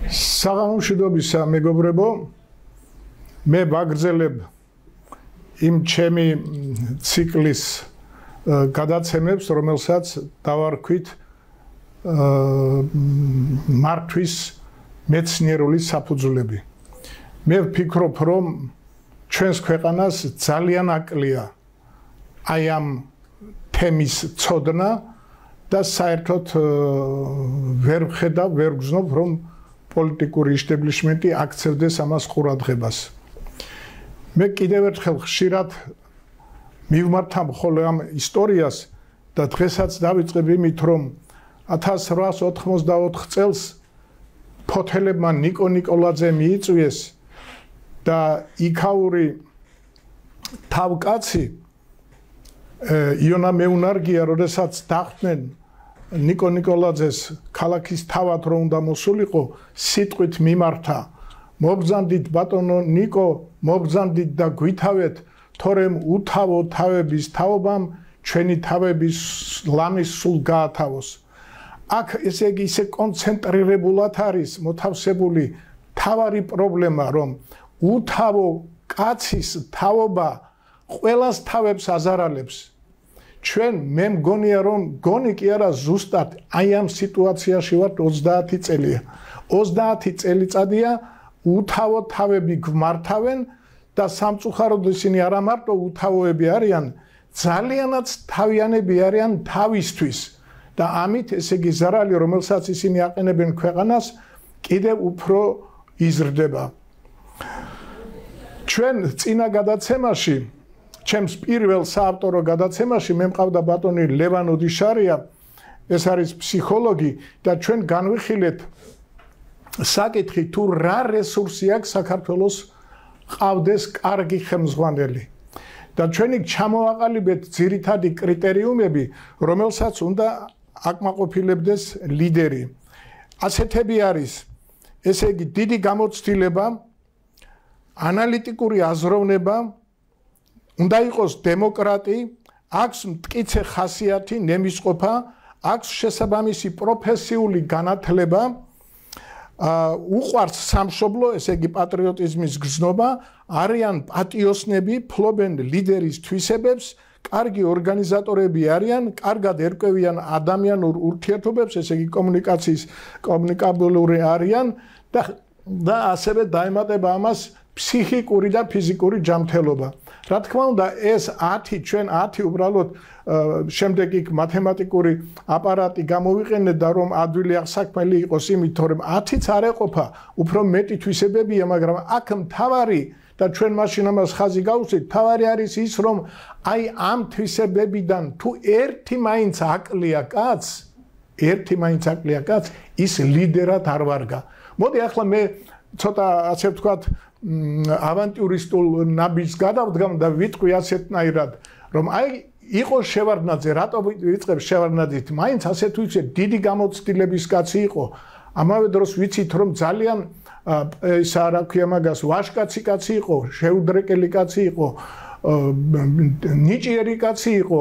საღამომშვიდობისა მეგობრებო, მე ვაგრძელებ იმ ჩემი ციკლის გადაცემებს, რომელსაც დავარქვით მართვის მეცნიერული საფუძვლები. მე ვფიქრობ, რომ ჩვენს ქვეყანას ძალიან აკლია აი ამ თემის ცოდნა და საერთოდ ვერ ვხედავ, ვერ ვგრძნობ, რომ პოლიტიკური იშტაბლიშმენტი აქცევდეს ამას ყურადღებას. მე კიდევ ერთხელ ხშირად მივმართავ ხოლმე ამ ისტორიას და დღესაც დავიწყებ იმით, რომ 1884 წელს ფოთელებმა ნიკო ნიკოლაძე მიიწვიეს და იქაური თავკაცი იონა მეუნარგია, როდესაც დახვდნენ ნიკო ნიკოლაძეს ქალაქის თავად რომ უნდა მოსულიყო, სიტყვით მიმართა: მობრძანდით ბატონო ნიკო, მობრძანდით და გვითავეთ, თორემ უთავო თავების თაობამ ჩვენი თავების ლამის სულ გაათავოს. აქ ესე იგი ისე კონცენტრირებულად არის მოთავსებული თავარი პრობლემა, რომ უთავო კაცის თაობა ყველას თავებს აზარალებს. ჩვენ მე მგონია, რომ გონი კი არა, ზუსტად აი ამ სიტუაციაში ვართ 30 წელია. 30 წელიწადია უთავო თავები გვმართავენ და სამწუხაროდ ისინი არა მარტო უთავოები არიან, ძალიანაც თავიანები არიან თავისთვის და ამით ესე იგი ზარალი, რომელსაც ისინი აყენებენ ქვეყანას, კიდევ უფრო იზრდება. ჩვენ წინა გადაცემაში, ჩემს პირველ საავტორო გადაცემაში მე მყავდა ბატონი ლევან ოდიშარია, ეს არის ფსიქოლოგი და ჩვენ განვიხილეთ საკითხი, თუ რა რესურსი აქვს საქართველოს ყავდეს კარგი ხელმძღვანელი. და ჩვენი ჩამოვაყალიბეთ ძირითადი კრიტერიუმები, რომელსაც უნდა აკმაყოფილებდეს ლიდერი. ასეთები არის, ესე იგი დიდი გამოცდილება, ანალიტიკური აზროვნება, უნდა იყოს დემოკრატი, აქვს მტკიცე ხასიათი, ნემისყოფა, აქვს შესაბამისი პროფესიული განათლება, უყვარს სამშობლო, ესე იგი პატრიოტიზმის გრძნობა, არიან პატიოსნები, ფლობენ ლიდერის თვისებებს, კარგი ორგანიზატორები არიან, კარგად ერკვევიან ადამიანურ ურთიერთობებს, ესე იგი კომუნიკაბელური არიან და ასევე დაემატება ამას ფსიქიკური და ფიზიკური ჯანმრთელობა. რა თქმა უნდა, ეს 10 ჩვენ 10 უბრალოდ შემდეგ იქ მათემატიკური აპარატი გამოვიყენეთ და რომ ადვილი აღსაქმელი იყოს იმით, რომ 10-ც არ ეყოფა, უფრო მეტი თვისებებია, მაგრამ აქ მთავარი და ჩვენ მაშინ ამას ხაზი გავუსვით, მთავარი არის ის, რომ აი ამ თვისებებიდან თუ ერთი მაინც აკლია კაცს, ის ლიდერად არ ვარგა. მოდი ახლა მე ცოტა ასე ვთქვათ ავანტიურისტულ ნაბიჯს გადავდგამ და ვიტყვი ასეთნაირად, რომ აი იყო შევარდნაძე, რატო ვიწყებ შევარდნაძით, მაინც ასე თუ ისე დიდი გამოცდილების კაცი იყო. ამავე დროს ვიცით, რომ ძალიან ისა რა ქვია მაგას, ვაშკაცი კაცი იყო, შეუდრეკელი კაცი იყო, ნიჭიერი კაცი იყო.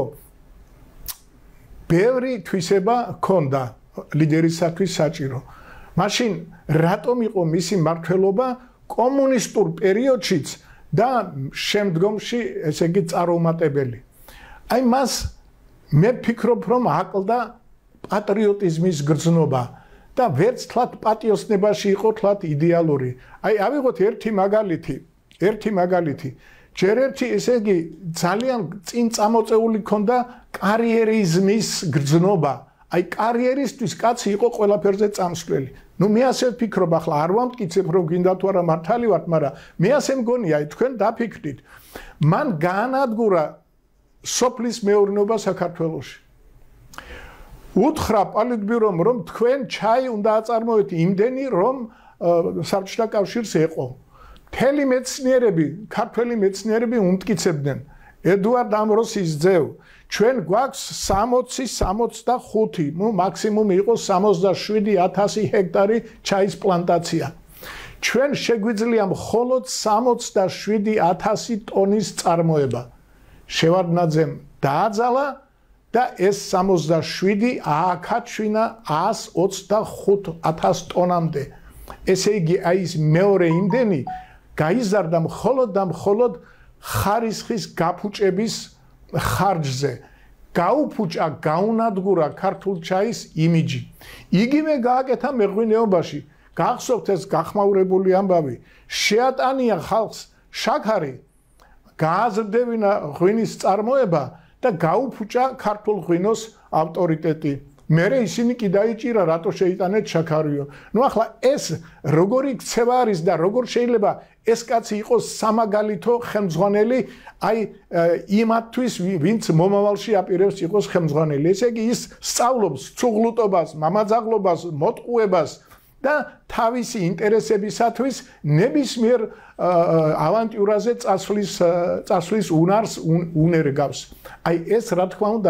ბევრი თვისება ჰქონდა ლიდერისათვის საჭირო. მაშინ რატომ იყო მისი მმართველობა კომუნისტურ პერიოდშიც და შემდგომში, ესე იგი წარუმატებელი. აი მას მე ვფიქრობ, რომ აკლდა პატრიოტიზმის გრძნობა და ვერც თლათ პატიოსნებაში იყო თლათ იდეალური. აი ავიღოთ ერთი მაგალითი. ჯერ ერთი, ესე იგი ძალიან წინ წამოწეული ქონდა კარიერიზმის გრძნობა. აი კარიერისტვის კაცი იყო ყველაფერზე წამსვლელი. ნუ მე ასე ვფიქრობ, ახლა არ ვამტკიცებ, რომ გინდა თუ არა მართალი ვართ, მაგრამ მე ასე მგონია, თქვენ დაფიქრდით. მან გაანადგურა სოფლის მეურნეობა საქართველოში. უთხრა პოლიტბიურომ, რომ თქვენ ჩაი უნდა აწარმოეთ იმდენი, რომ საბჭოთა კავშირს ეყო. მთელი მეცნიერები, ქართველი მეცნიერები უმტკიცებდნენ. ედუარდ ამროსის ძევ, ჩვენ გვაქვს 60-65, მაქსიმუმ იყო 67,000 ჰექტარი ჩაის პლანტაცია. ჩვენ შეგვიძლია მხოლოდ 67,000 ტონის წარმოება. შევარდნაძემ დააძალა და ეს 67 ააკაჩვინა 125,000 ტონამდე. ესე იგი აი ის მეორე იმდენი გაიზარდა მხოლოდ და მხოლოდ ხარისხის გაფუჭების ხარჯზე. გაუფუჭა, გაუნადგურა ქართულ ჩაის იმიჯი. იგივე გააკეთა მეღვინეობაში. გახსოვთ ეს გახმაურებული ამბავი. შეატანია ხალხს შაქარი, გააზრდებინა ღვინის წარმოება და გაუფუჭა ქართულ ღვინოს ავტორიტეტი. მერე ისინი კი დაიჭირა, რატო შეიტანეთ შაქარიო. ნუ ახლა ეს როგორი ქცევა არის და როგორ შეიძლება ეს კაცი იყოს სამაგალითო ხელმძღვანელი აი იმათთვის, ვინც მომავალში აპირებს იყოს ხელმძღვანელი. ესე იგი ის სწავლობს ცუღლუტობას, მამაძაღლობას, მოტყუებას და თავისი ინტერესებისათვის ნებისმიერ ავანტიურაზე წასვლის უნარს უნერგავს. აი ეს რა თქმა უნდა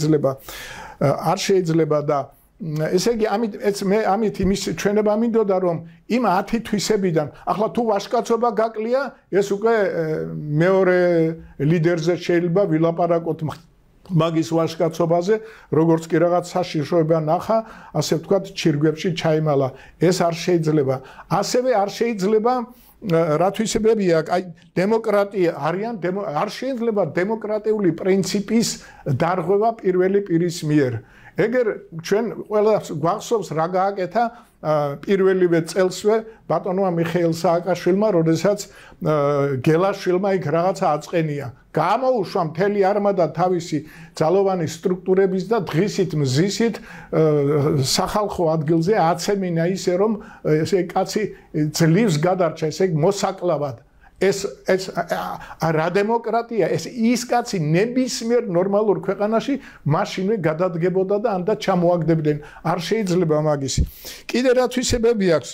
არ შეიძლება და ესე იგი ამით იმის ჩვენება მინდოდა რომ იმ 10 თვისებიდან ახლა თუ ვაჟკაცობა გაკლია ეს უკვე მეორე ლიდერზე შეიძლება ვილაპარაკოთ მაგის ვაჟკაცობაზე როგორც კი რაღაც საშიშროება ნახა ასე ვთქვათ ჩირგვებში ჩაიმალა ეს არ შეიძლება ასევე არ შეიძლება რა თვისებებია აი დემოკრატია არიან არ შეიძლება დემოკრატიული პრინციპის დარღვევა პირველი პირის მიერ ეგერ ჩვენ ყველას გვახსოვს რა გააკეთა პირველივე წელსვე ბატონმა მიხეილ სააკაშვილმა როდესაც გელაშვილმა იქ რაღაცა აწყენია გამოუშვა მთელი არმადა თავისი ძალოვანი სტრუქტურების და დღისით მზისით სახალხო ადგილზე აცემინა ისე რომ ესე კაცი ძლივს გადარჩა ესე მოსაკლავად ეს რა დემოკრატია ეს ის კაცი ნებისმიერ ნორმალურ ქვეყანაში მაშინვე გადადგებოდა და ანდა ჩამოაგდებდნენ არ შეიძლება მაგისი კიდე რა თვისებები აქვს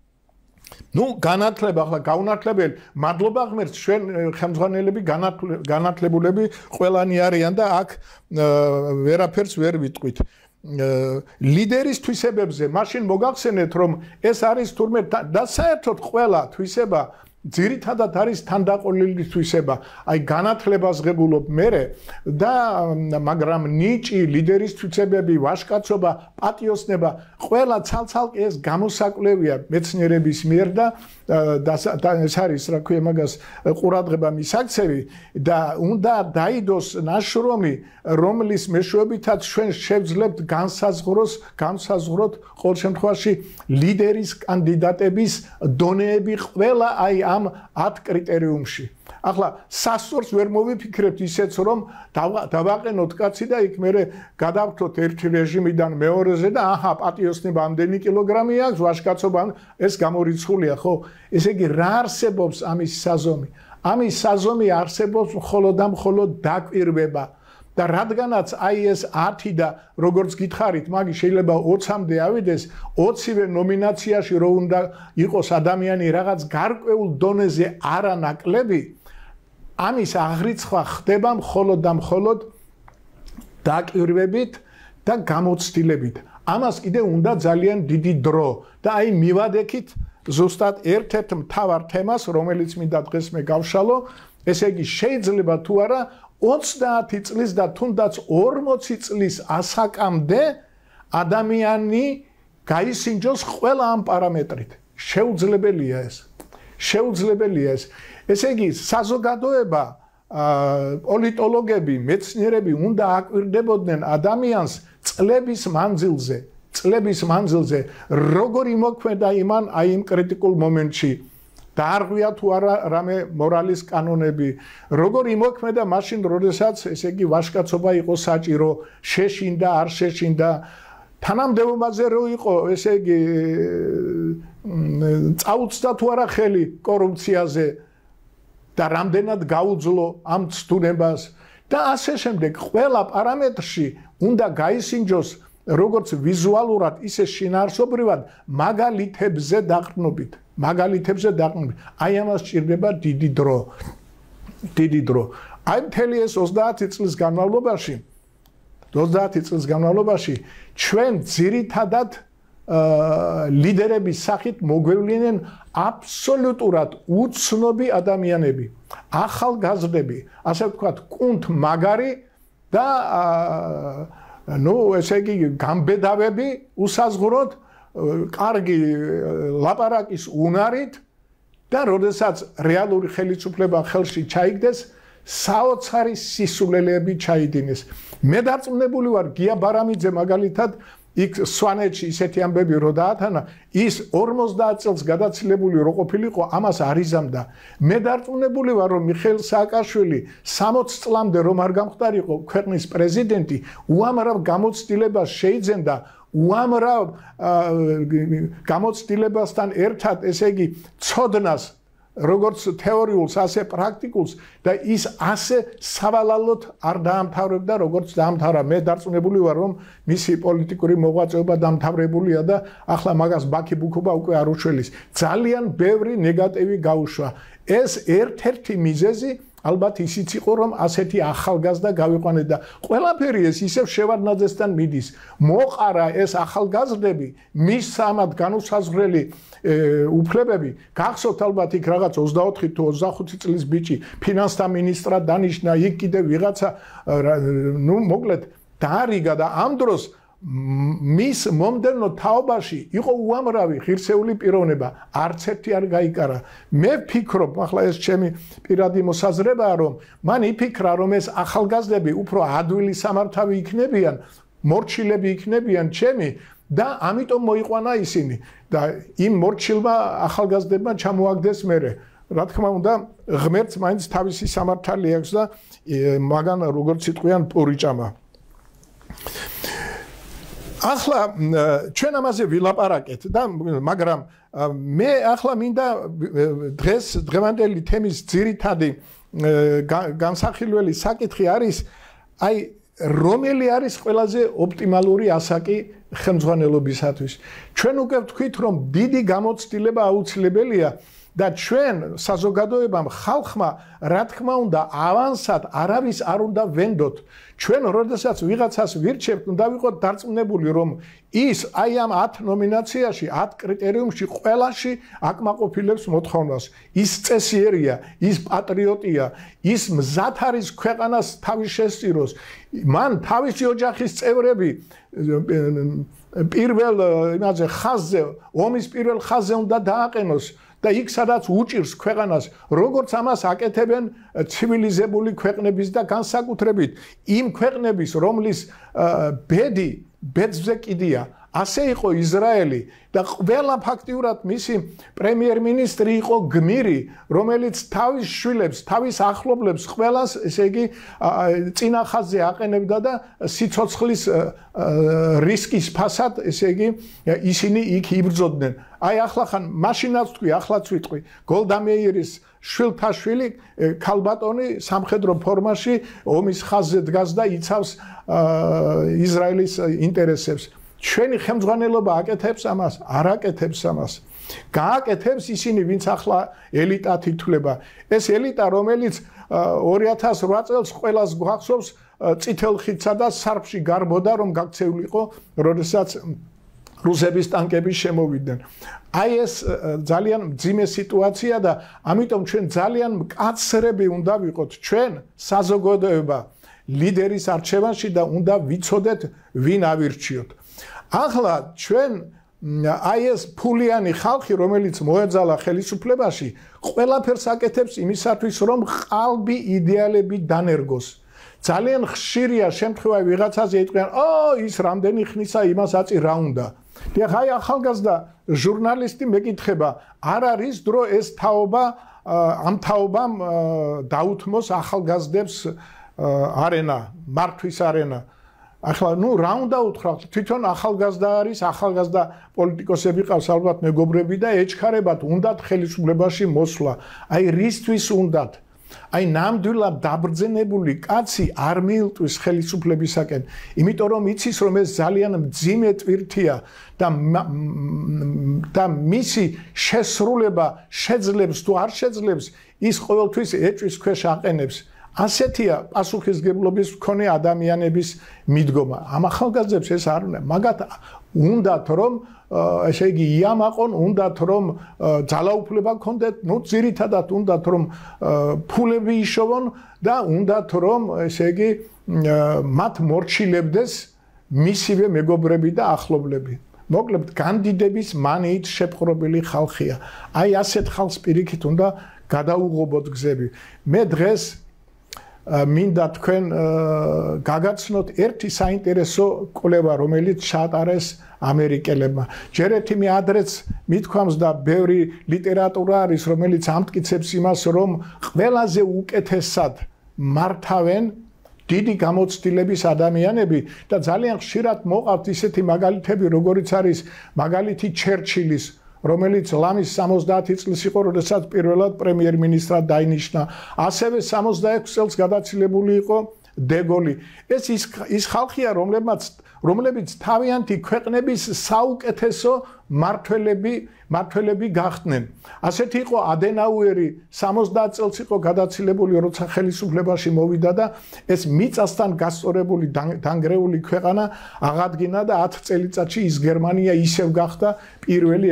ნუ განათლება ახლა გაუნათლებელი მადლობა ღმერთს ჩვენ ხელმძღვანელები განათლებულები ყველანი არიან და აქ ვერაფერს ვერ ვიტყვით ლიდერის თვისებებზე მაშინ მოგახსენეთ რომ ეს არის თურმე და საერთოდ ყველა თვისება ძირითადად არის თანდაყოლილი თვისება აი განათლებას ღებულობ მერე და მაგრამ ნიჭი ლიდერის თვისებები ვაჟკაცობა პატიოსნება ყველა ცალ-ცალკე ეს გამოსაკვლევია მეცნიერების მიერ და ეს არის რა ქვია მაგას ყურადღება მისაქცევი და უნდა დაიდოს ნაშრომი რომლის მეშვეობითაც ჩვენ შევძლებთ განსაზღვროთ ყოველ შემთხვევაში ლიდერის კანდიდატების დონეები ყველა აი ამ 10 კრიტერიუმში. ახლა სასწორს ვერ მოვიფიქრებთ ისეც რომ დავაყენოთ კაცი და იქ მე გადავთოთ ერთი რეჟიმიდან მეორეზე და აჰა პატიოსნება ამდენი კილოგრამი აქვს ვაჟკაცობა ეს გამორიცხულია ხო ესე იგი რა არსებობს ამის საზომი ამის საზომი არსებობს მხოლოდ და მხოლოდ დაკვირვება და რადგანაც აი ეს 10 და როგორც გითხარით მაგი შეიძლება 20-მდე ავიდეს 20-ვე ნომინაციაში რო უნდა იყოს ადამიანი რაღაც გარკვეულ დონეზე არანაკლები ამის აღრიცხვა ხდება მხოლოდ და მხოლოდ დაკვირვებით და გამოცდილებით ამას კიდე უნდა ძალიან დიდი დრო და აი მივადექით ზუსტად ერთ-ერთ მთავარ თემას რომელიც მინდა დღეს მე გავშალო ესე იგი შეიძლება თუ არა 30 წლის და თუნდაც 40 წლის ასაკამდე ადამიანი გაისინჯოს ყველა ამ პარამეტრით. შეუძლებელია ეს. ესე იგი საზოგადოება, პოლიტოლოგები, მეცნიერები უნდა აკვირდებოდნენ ადამიანს წლების მანძილზე, როგორი მოქმედა იმან აი იმ კრიტიკულ მომენტში. დაარღვია თუ არა რამე მორალის კანონები როგორ იმოქმედა მაშინ როდესაც ესე იგი ვაჟკაცობა იყო საჭირო შეშინდა არ შეშინდა თანამდებობაზე რო იყო ესე იგი წაუწდა თუ არა ხელი კორუფციაზე და რამდენად გაუძლო ამ ცდუნებას და ასე შემდეგ ყველა პარამეტრში უნდა გაისინჯოს როგორც ვიზუალურად ისე შინაარსობრივად მაგალითებზე დაყრდნობით აი ამას სჭირდება დიდი დრო აი მთელი ეს 30 წლის განმავლობაში ჩვენ ძირითადად ლიდერების სახით მოგვევლინენ აბსოლუტურად უცნობი ადამიანები ახალგაზრდები ასე ვთქვათ კუნთ მაგარი და ნუ ესე იგი გამბედავები უსაზღვროდ კარგი ლაპარაკის უნარით და როდესაც რეალური ხელისუფლება ხელში ჩაიგდეს, საოცარი სისულელეები ჩაიდინეს. მე დარწმუნებული ვარ, გია ბარამიძე მაგალითად იქ სვანეთში ისეთი ამბები რო დაათანა, ის 50 წელს გადაცილებული რო ყოფილიყო, ამას არ იზამდა. მე დარწმუნებული ვარ, რომ მიხეილ სააკაშვილი 60 წლამდე რომ არ გამხდარიყო ქვეყნის პრეზიდენტი, უამრავ გამოცდილებას შეიძენდა, უამრავ გამოცდილებასთან ერთად, ესე იგი, ცოდნას როგორც თეორიულს, ასე პრაქტიკულს და ის ასე სავალალოდ არ დაამთავრებდა, როგორც დაამთავრა. მე დარწმუნებული ვარ, რომ მისი პოლიტიკური მოღვაწეობა დამთავრებულია და ახლა მაგას ბაქი ბუქობა უკვე არ უშველის. ძალიან ბევრი ნეგატივი გაუშვა. ეს ერთ-ერთი მიზეზი ალბათ ისიც იყო, რომ ასეთი ახალგაზრდა გავიყვანეთ და ყველაფერი ეს ისევ შევარდნაძესთან მიდის. მოყარა ეს ახალგაზრდები, მის სამად განუსაზღვრელი უფლებები. გახსოვთ ალბათ იქ რაღაც 24 თუ 25 წლის ბიჭი ფინანსთა მინისტრად დანიშნა, იქ კიდე ვიღაცა მოკლედ დაარიგა და ამ დროს მის მომდევნო თაობაში იყო უამრავი ღირსეული პიროვნება, არც ერთი არ გაიკარა. მე ვფიქრობ, ახლა ეს ჩემი პირადი მოსაზრებაა, რომ მან იფიქრა, რომ ეს ახალგაზრდები უფრო ადვილი სამართავი იქნებიან, მორჩილები იქნებიან ჩემი და ამიტომ მოიყვანა ისინი და იმ მორჩილმა ახალგაზრდებმა ჩამოაგდეს მერე. რა თქმა უნდა, ღმერთს მაინც თავისი სამართალი აქვს და მაგან როგორც იტყვიან პურიჭამა. ახლა ჩვენ ამაზე ვილაპარაკეთ და მაგრამ მე ახლა მინდა დღევანდელი თემის ძირითადი განსახილველი საკითხი არის აი რომელი არის ყველაზე ოპტიმალური ასაკი ხელმძღვანელობისათვის. ჩვენ უკვე ვთქვით, რომ დიდი გამოცდილება აუცილებელია და ჩვენ საზოგადოებამ ხალხმა რა თქმა უნდა ავანსად არავის არ უნდა ვენდოთ. ჩვენ როდესაც ვიღაცას ვირჩევთ, უნდა ვიყოთ დარწმუნებული, რომ ის აი ამ 10 ნომინაციაში, 10 კრიტერიუმში ყველაში აკმაყოფილებს მოთხოვნას. ის წესიერია, ის პატრიოტია, ის მზად არის ქვეყანას თავის შესწიროს. მან თავისი ოჯახის წევრები პირველ იმაზე ხაზზე, ომის პირველ ხაზზე უნდა დააყენოს. და იქ სადაც უჭირს ქვეყანას, როგორც ამას აკეთებენ ცივილიზებული ქვეყნების და განსაკუთრებით იმ ქვეყნების, რომლის ბედი ბედზე კიდია. ასე იყო ისრაელი და ყველა ფაქტიურად მისი პრემიერ-მინისტრი იყო გმირი, რომელიც თავის შვილებს, თავის ახლობლებს ყველას, ესე იგი, წინა ხაზზე აყენებდა და სიცოცხლის რისკის ფასად, ესე იგი, ისინი იქ იბრძოდნენ. აი ახლა ხან მაშინაც თქვი, ახლაც ვიტყვი, გოლდა მეირის შვილთა შვილი ქალბატონი სამხედრო ფორმაში ომის ხაზზე დგას და იცავს ისრაელის ინტერესებს. ჩვენი ხელმძღვანელობა აკეთებს ამას, არ აკეთებს ამას. გააკეთებს ისინი, ვინც ახლა ელიტად ითვლება. ეს ელიტა, რომელიც 2008 წელს ყველას გვახსოვს წითელ ხიდსა და სარფში გარბოდა, რომ გაქცეულიყო, როდესაც რუსების ტანკები შემოვიდნენ. აი ეს ძალიან მძიმე სიტუაცია და ამიტომ ჩვენ ძალიან მკაცრები უნდა ვიყოთ ჩვენ საზოგადოება ლიდერის არჩევანში და უნდა ვიცოდეთ ვინ ავირჩიოთ. ახლა ჩვენ აი ეს ფულიანი ხალხი, რომელიც მოეძალა ხელისუფლებაში, ყველაფერს აკეთებს იმისათვის, რომ ყალბი იდეალები დანერგოს. ძალიან ხშირია შემთხვევა ვიღაცაზე იტყვიან, ის რამდენი ხნისა იმას აწი რა უნდა. და აი ახალგაზრდა ჟურნალისტი მეკითხება, არ არის დრო ეს თაობა ამ თაობამ დაუთმოს ახალგაზრდებს არენა, მართვის არენა. ახლა რა უნდა უთხრათ, თვითონ ახალგაზრდა არის, ახალგაზრდა პოლიტიკოსები ყავს ალბათ მეგობრები და ეჩქარებათ, უნდათ ხელისუფლებაში მოსვლა. აი რისთვის უნდათ? აი ნამდვილად დაბრძენებული კაცი არ მიილტვის ხელისუფლებისაკენ, იმიტომ რომ იცის, რომ ეს ძალიან მძიმე ტვირთია და მისი შესრულება შეძლებს თუ არ შეძლებს, ის ყოველთვის ეჭვის ქვეშ აყენებს. ასეთია პასუხისგებლობის მქონე ადამიანების მიდგომა. ამ ახალგაზრდებს ეს არ უნდა, მაგათ უნდათ რომ ესე იგი იამაყონ, უნდათ რომ ძალაუფლება ქონდეთ, ძირითადად უნდათ რომ ფულები იშოვონ და უნდათ რომ ესე იგი მათ მორჩილებდეს მისივე მეგობრები და ახლობლები. მოკლედ განდიდების მანიით შეპყრობილი ხალხია. აი ასეთ ხალხს პირიქით უნდა გადაუღობოთ გზები. მე დღეს მინდა თქვენ გაგაცნოთ ერთი საინტერესო კვლევა, რომელიც ჩაატარეს ამერიკელებმა. ჯერ ერთი მე ადრეც მithქვამს და ბევრი ლიტერატურა არის, რომელიც ამტკიცებს იმას, რომ ყველაზე უკეთესად მართავენ დიდი გამოცდილების ადამიანები და ძალიან ხშირად მოყავთ ისეთი მაგალითები, როგორიც არის მაგალითი ჩერჩილის, რომელიც ლამის 70 წლის იყო, როდესაც პირველად პრემიერ-მინისტრად დაინიშნა. ასევე 66 წელს გადაცილებული იყო დეგოლი. ეს ის ხალხია, რომლებიც თავიანთი ქვეყნების საუკეთესო მართველები გახდნენ. ასეთი იყო ადენაუერი, 70 წელს იყო გადაცილებული, როცა ხელისუფლებაში მოვიდა და ეს მიწასთან გასწორებული დანგრეული ქვეყანა აღადგინა და 10 წელიწადში ის გერმანია ისევ გახდა პირველი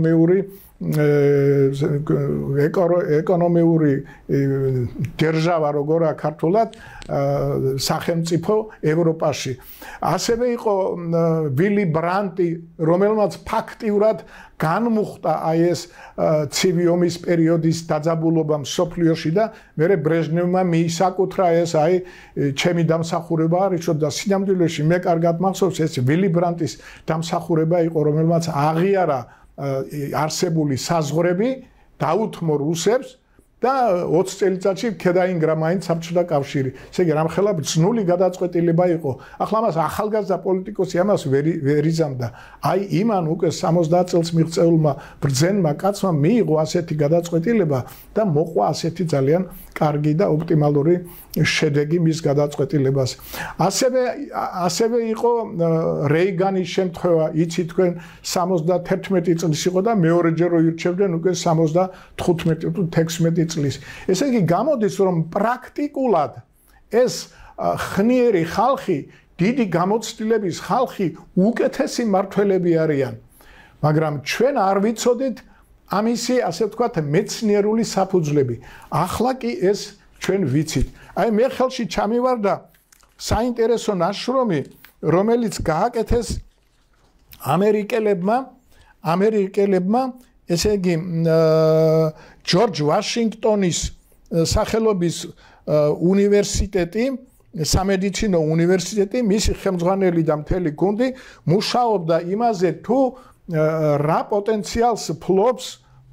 ეკონომიური დერჟავა, როგორ ქართულად სახელმწიფო ევროპაში. ასევე იყო ვილი ბრანტი, რომელმაც ფაქტიურად განმუხტა აი ეს ცივი ომის პერიოდის დაძაბულობა მსოფლიოში და მერე ბრეჟნევმა მიისაკუთრა ეს აი ჩემი დამსახურება არის და სინამდვილეში მე კარგად მახსოვს ეს ვილი ბრანტის დამსახურება იყო, რომელმაც აღიარა არსებული საზღვრები, დაუთმო რუსებს და 20 წელიწადში ქედაინგრა მაინც საბჭოთა კავშირი. ესე იგი რამხელა ბრძნული გადაწყვეტილება იყო. ახლა მას ახალგაზრდა პოლიტიკოსი ამას ვერ იზამდა. აი იმან უკვე 70 წელს მიღწეულმა ბრძენმა კაცმა მიიღო ასეთი გადაწყვეტილება და მოყვა ასეთი ძალიან კარგი და ოპტიმალური შედეგი მის გადაწყვეტილებას. ასევე იყო რეიგანის შემთხვევა, იცით თქვენ 71 წლის იყო და მეორეჯერ ირჩევდნენ უკვე 75-16 წლის. ესე იგი გამოდის, რომ პრაქტიკულად ეს ხნიერი ხალხი, დიდი გამოცდილების ხალხი უკეთესი მმართველები არიან. მაგრამ ჩვენ არ ვიცოდით ამისი, ასე ვთქვათ, მეცნიერული საფუძვლები. ახლა კი ეს ჩვენ ვიცით. აი მე ხელში ჩამივარდა საინტერესო ნაშრომი, რომელიც გააკეთეს ამერიკელებმა, ესე იგი ჯორჯ ვაშინგტონის სახელობის უნივერსიტეტი, სამედიცინო უნივერსიტეტი, მისი ხელმძღვანელი და მთელი გუნდი მუშაობდა იმაზე, თუ რა პოტენციალს ფლობს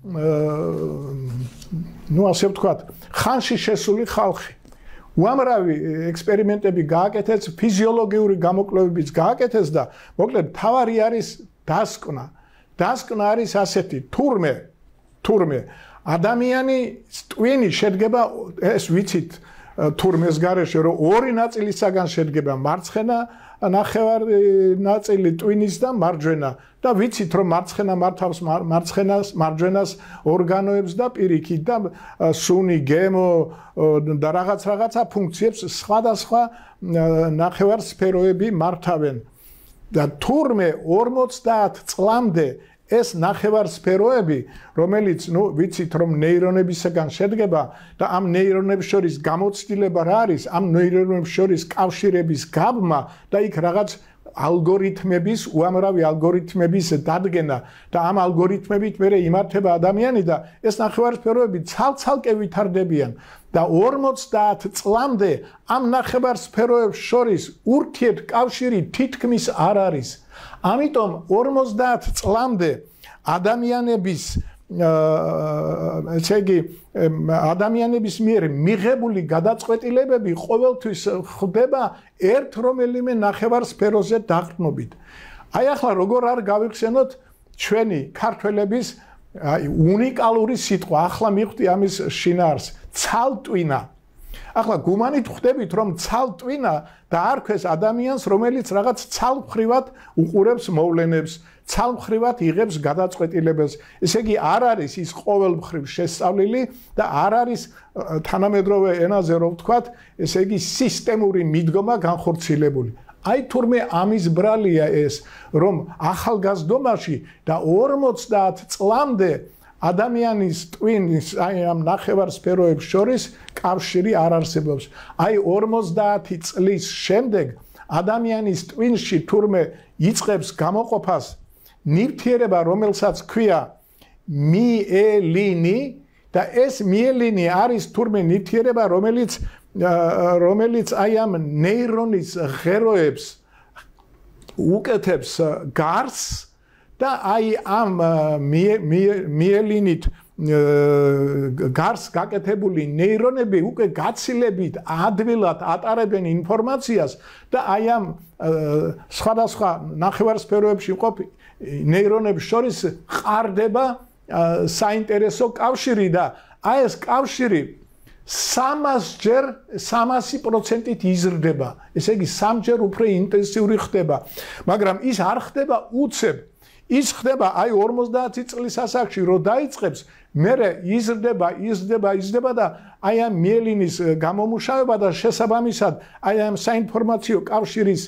ასე ვთქვათ, ხანში შესული ხალხი. უამრავი ექსპერიმენტები გააკეთეს, ფიზიოლოგიური გამოკვლევებიც გააკეთეს და მოკლედ თავარი არის დასკვნა. დასკვნა არის ასეთი, თურმე ადამიანის ტვინი შედგება, ეს ვიცით, თურმეს გარეშე, რომ ორი ნაწილისაგან შედგება, მარცხენა ნახევარი ტვინის და მარჯვენა. და ვიცით, რომ მარცხენა მართავს მარჯვენას ორგანოებს და პირიქით და სუნი, გემო და რაღაცა ფუნქციებს სხვადასხვა ნახევარსფეროები მართავენ. და თურმე 50 წლამდე ეს ნახევარსფეროები, რომელიც, ვიცით, რომ ნეირონებისგან შედგება და ამ ნეირონებს შორის გამოცდილება რა არის, ამ ნეირონებს შორის კავშირების გაბმა და იქ რაღაც ალგორითმების, უამრავი ალგორითმების დადგენა და ამ ალგორითმებით მერე იმართება ადამიანი და ეს ნახევარსფეროები ცალ-ცალკე ვითარდებიან და 50 წლამდე ამ ნახევარსფეროებს შორის ურთიერთკავშირი თითქმის არ არის. ამიტომ 50 წლამდე ადამიანების მიერ მიღებული გადაწყვეტილებები ყოველთვის ხდება ერთ რომელიმე ნახევარსფეროზე დაყრდნობით. აი ახლა როგორ არ გავიხსენოთ ჩვენი ქართველების უნიკალური სიტყვა, ახლა მივხვდი ამის შინაარს, ცალტვინა. ახლა გუმანით ხვდებით, რომ ცალტვინა დაარქვეს ადამიანს, რომელიც რაღაც ცალმხრივად უყურებს მოვლენებს, ცალმხრივად იღებს გადაწყვეტილებას. ესე იგი, არ არის ის ყოველმხრივ შესწავლილი და არ არის თანამედროვე ენაზე რომ ვთქვათ, ესე იგი, სისტემური მიდგომა განხორციელებული. აი თურმე ამის ბრალია ეს, რომ ახალგაზრდობაში და 50 წლამდე ადამიანის ტვინის, აი ამ ნახევარსფეროებს შორის კავშირი არ არსებობს. აი 50 წლის შემდეგ ადამიანის ტვინში თურმე იწყებს გამოყოფას ნივთიერება, რომელსაც ქვია მიელინი და ეს მიელინი არის თურმე ნივთიერება, რომელიც აი ამ ნეირონის ღეროებს უკეთებს გარს და აი ამ მიელინით გარს გაკეთებული ნეირონები უკვე გაცილებით ადვილად ატარებენ ინფორმაციას და აი ამ სხვადასხვა ნახევარსფეროებში მყოფ ნეირონებს შორის ყარდება საინტერესო კავშირი და აი ეს კავშირი 300% იზრდება. ესე იგი 3-ჯერ უფრო ინტენსიური ხდება, მაგრამ ის არ ხდება უცებ. ის ხდება აი 50 წლის ასაკში რო დაიწყებს, მერე იზრდება და აი ამ მიელინის გამომუშავება და შესაბამისად აი ამ საინფორმაციო კავშირის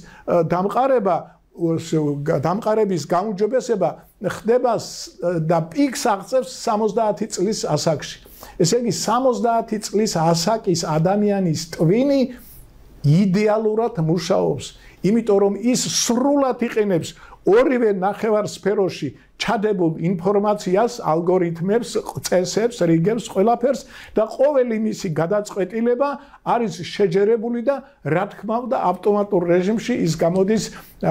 დამყარების გაუმჯობესება ხდება და პიკს აღწევს 70 წლის ასაკში. ესე იგი 70 წლის ასაკის ადამიანის ტვინი იდეალურად მუშაობს, იმიტომ რომ ის სრულად იყენებს ორივე ნახევარსფეროში ჩადებულ ინფორმაციას, ალგორითმებს, წესებს, რიგებს, ყველაფერს და ყოველი მისი გადაწყვეტილება არის შეჯერებული და რა თქმა უნდა ავტომატურ რეჟიმში ის გამოდის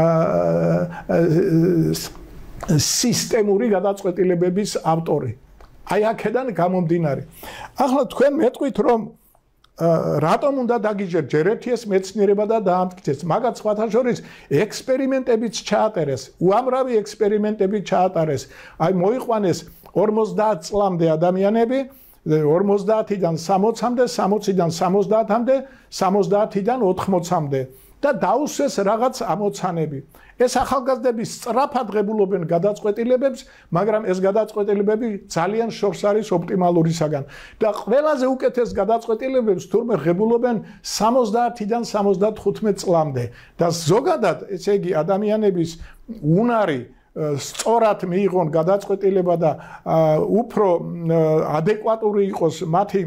სისტემური გადაწყვეტილებების ავტორი. აი აქედან გამომდინარე. ახლა თქვენ მეტყვით რომ რატომ უნდა დაგიჯერთ ჯერ ერთიეს მეცნიერება და დაამტკიცეს, მაგაც სხვათა შორის ექსპერიმენტებიც ჩაატერეს, უამრავი ექსპერიმენტები ჩაატარეს. აი მოიყვანეს 50 წლამდე ადამიანები, 50-დან 60-მდე, 60-დან 70-მდე, 70-დან 80-მდე და დაუსვეს რაღაც ამოცანები. ეს ახალგაზრდები სწრაფად ღებულობენ გადაწყვეტილებებს, მაგრამ ეს გადაწყვეტილებები ძალიან შორს არის ოპტიმალურისაგან და ყველაზე უკეთეს გადაწყვეტილებებს თურმე ღებულობენ 70-დან 75 წლამდე და ზოგადად, ესე იგი ადამიანების უნარი სწორად მიიღონ გადაწყვეტილება და უფრო ადეკვატური იყოს მათი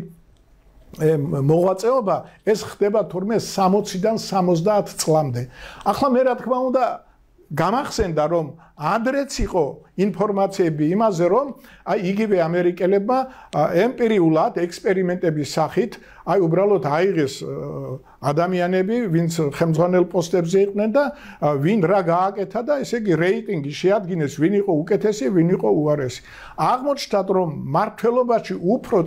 მოღვაწეობა, ეს ხდება თურმე 60-დან 70 წლამდე. ახლა მე რა თქმა უნდა გამახსენდა რომ ადრეც იყო ინფორმაციები იმაზე რომ აი იგივე ამერიკელებმა ემპირიულად ექსპერიმენტების სახით აი უბრალოდ აიღეს ადამიანები ვინც ხელმძღვანელ პოსტებზე იყვნენ და ვინ რა გააკეთა და ესე იგი რეიტინგი შეადგინეს ვინ იყო უკეთესი ვინ იყო უარესი აღმოჩნდა რომ მართლობაში უფრო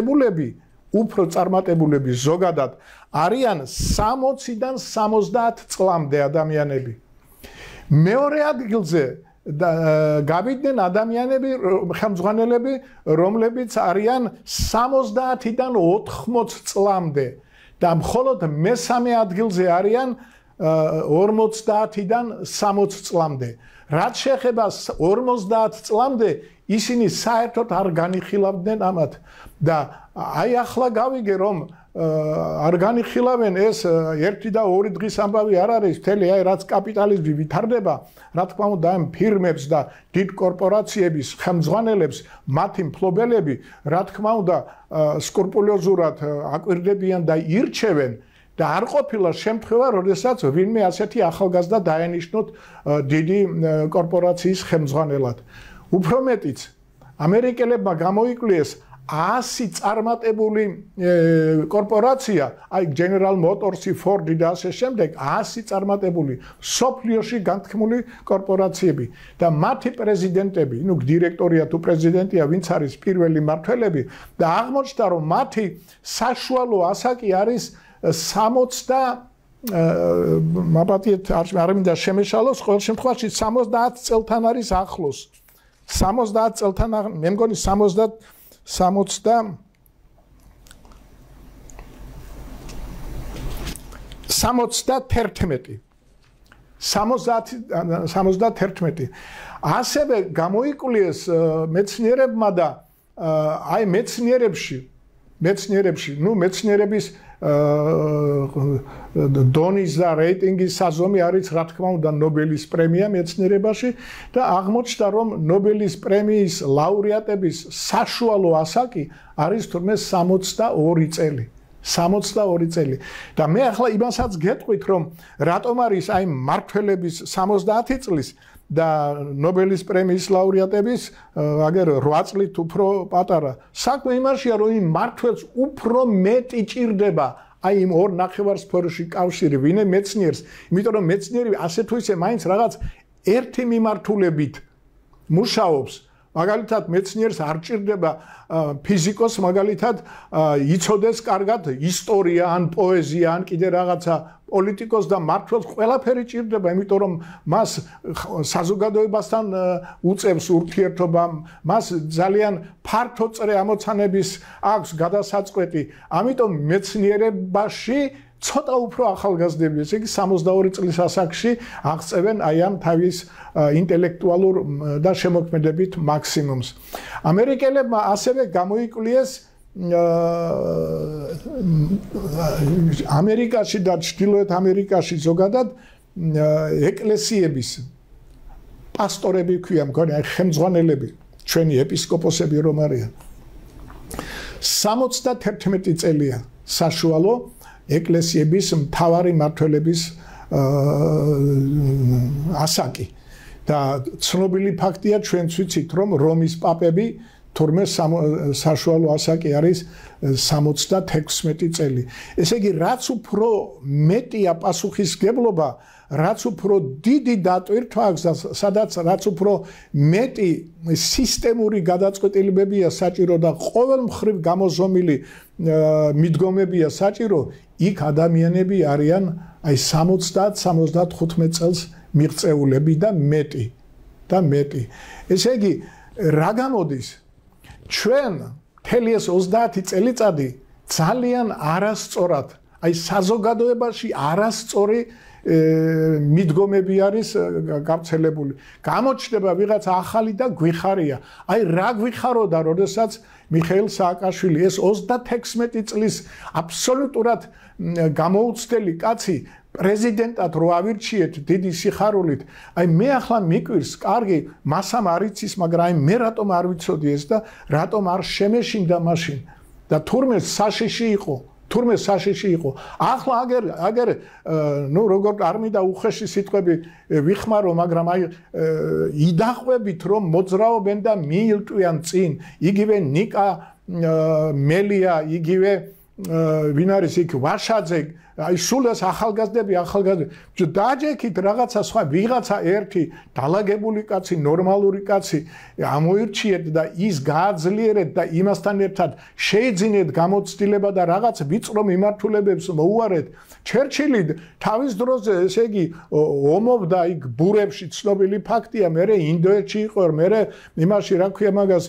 წარმატებულები ზოგადად არიან 60-დან 70 წლამდე ადამიანები მეორე ადგილზე გავიდნენ ადამიანები ხელმძღვანელები რომლებიც არიან 70-დან 80 წლამდე და მხოლოდ მესამე ადგილზე არიან 50-დან 60 წლამდე რაც შეეხება 50 წლამდე ისინი საერთოდ არ განიხილავდნენ ამათ და აი ახლა გავიგე რომ არ განიხილავენ ეს ერთი და ორი დღის ამბავი არ არის მთელი აი რაც კაპიტალიზმი ვითარდება რა თქმა უნდა ამ ფირმებს და დიდ კორპორაციების ხელმძღვანელებს მათი მფლობელები რა თქმა უნდა სკრუპულოზურად აკვირდებიან და ირჩევენ და არ ყოფილა შემთხვევა როდესაც ვინმე ასეთი ახალგაზრდა დაენიშნოთ დიდი კორპორაციის ხელმძღვანელად უფრო მეტიც ამერიკელებმა გამოიკვლიეს 100 წარმატებული კორპორაცია, აი General Motors, Ford და ასე შემდეგ, 100 წარმატებული სოფლიოში განთქმული კორპორაციები და მათი პრეზიდენტები, ну დირექტორია თუ პრეზიდენტია, ვინც არის პირველი მმართველები და აღმოჩნდა რომ მათი საშუალო ასაკი არის 60 მაბატიეთ არ მინდა შემეშალოს, ყოველ შემთხვევაში 70 წელთან არის ახლოს. 70 წელთან მე მგონი 71 ასევე გამოიკვლიეს მეცნიერებმა და აი მეცნიერებში ნუ მეცნიერების დონის და რეიტინგის საზომი არის რა თქმა უნდა ნობელის პრემია მეცნიერებაში და აღმოჩნდა რომ ნობელის პრემიის ლაურეატების საშუალო ასაკი არის თურმე 62 წელი 62 წელი და მე ახლა იმასაც გეტყვით რომ რატომ არის აი მმართველების 70 წლის და ნობელის პრემიის ლაურეატების აგერ 8 წლით უფრო პატარა. საქმე იმაშია, რომ იმ მართველს უფრო მეტი ჭირდება აი იმ ორ ნახევარსფეროში კავშირი, ვინე მეცნიერს, იმიტომ რომ მეცნიერი ასე თუ ისე მაინც რაღაც ერთი მიმართულებით მუშაობს. მაგალითად მეცნიერს არ ჭირდება ფიზიკოს მაგალითად იცოდეს კარგად ისტორია ან პოეზია ან კიდე რაღაცა პოლიტიკოს და მართლაც ყველაფერი ჭირდება, იმიტომ რომ მას საზოგადოებასთან უწევს ურთიერთობა, მას ძალიან ფართო წრე ამოცანების აქვს გადასაწყვეტი. ამიტომ მეცნიერებაში ცოტა უფრო ახალგაზრდები, ესე იგი 62 წლის ასაკში აღწევენ აი ამ თავის ინტელექტუალურ და შემოქმედებით მაქსიმუმს. ამერიკელებმა ასევე გამოიკლიეს ამერიკაში და ჩრდილოეთ ამერიკაში ზოგადად ეკლესიების პასტორები ქვია, მგონი აი ხელმძღვანელები, ჩვენი ეპისკოპოსები რომ არიან. 71 წელია საშუალო ეკლესიების მთავარი მმართველების ასაკი და ცნობილი ფაქტია ჩვენც ვიცით რომ რომის პაპები თურმე საშუალო ასაკი არის 76 წელი. ესე იგი რაც უფრო მეტია პასუხისგებლობა, რაც უფრო დიდი დატვირთვა აქვს და სადაც რაც უფრო მეტი სისტემური გადაწყვეტილებებია საჭირო და ყოველმხრივ გამოზომილი მიდგომებია საჭირო, იქ ადამიანები არიან აი 70-75 წელს მიღწეულები და მეტი. ესე იგი რა გამოდის? ჩვენ მთელი ეს 30 წელიწადი ძალიან არასწორად, აი საზოგადოებაში არასწორი მიდგომები არის გავრცელებული. გამოჩნდება ვიღაცა ახალი და გვიხარია. აი რა გვიხაროდა, როდესაც მიხეილ სააკაშვილი ეს 36 წლის აბსოლუტურად გამოუცდელი კაცი პრეზიდენტად რო ავირჩიეთ დიდი სიხარულით, აი მე ახლა მიკვირს, კარგი, მასამ არ იცის, მაგრამ აი მე რატომ არ ვიცოდი ეს და რატომ არ შემეშინდა მაშინ და თურმე საშიში იყო. ახლა აგერ ნუ როგორ არ მინდა უხეში სიტყვები ვიხმარო, მაგრამ აი იდახვებით რომ მოძრაობენ და მიილტვიან წინ, იგივე ნიკა მელია, იგივე ვინ არის იქ ვაშაძე, აი სულ ეს ახალგაზრდები დაჯექით რაღაცა სხვა ვიღაცა ერთი დალაგებული კაცი, ნორმალური კაცი ამოირჩიეთ და ის გააძლიერეთ და იმასთან ერთად შეიძინეთ გამოცდილება და რაღაც ვიწრო მიმართულებებს მოუარეთ. ჩერჩილი თავის დროზე ესე იგი ომობდა იქ ბურებში, ცნობილი ფაქტია, მერე ინდოეთში იყო, მერე იმაში რა ქვია მაგას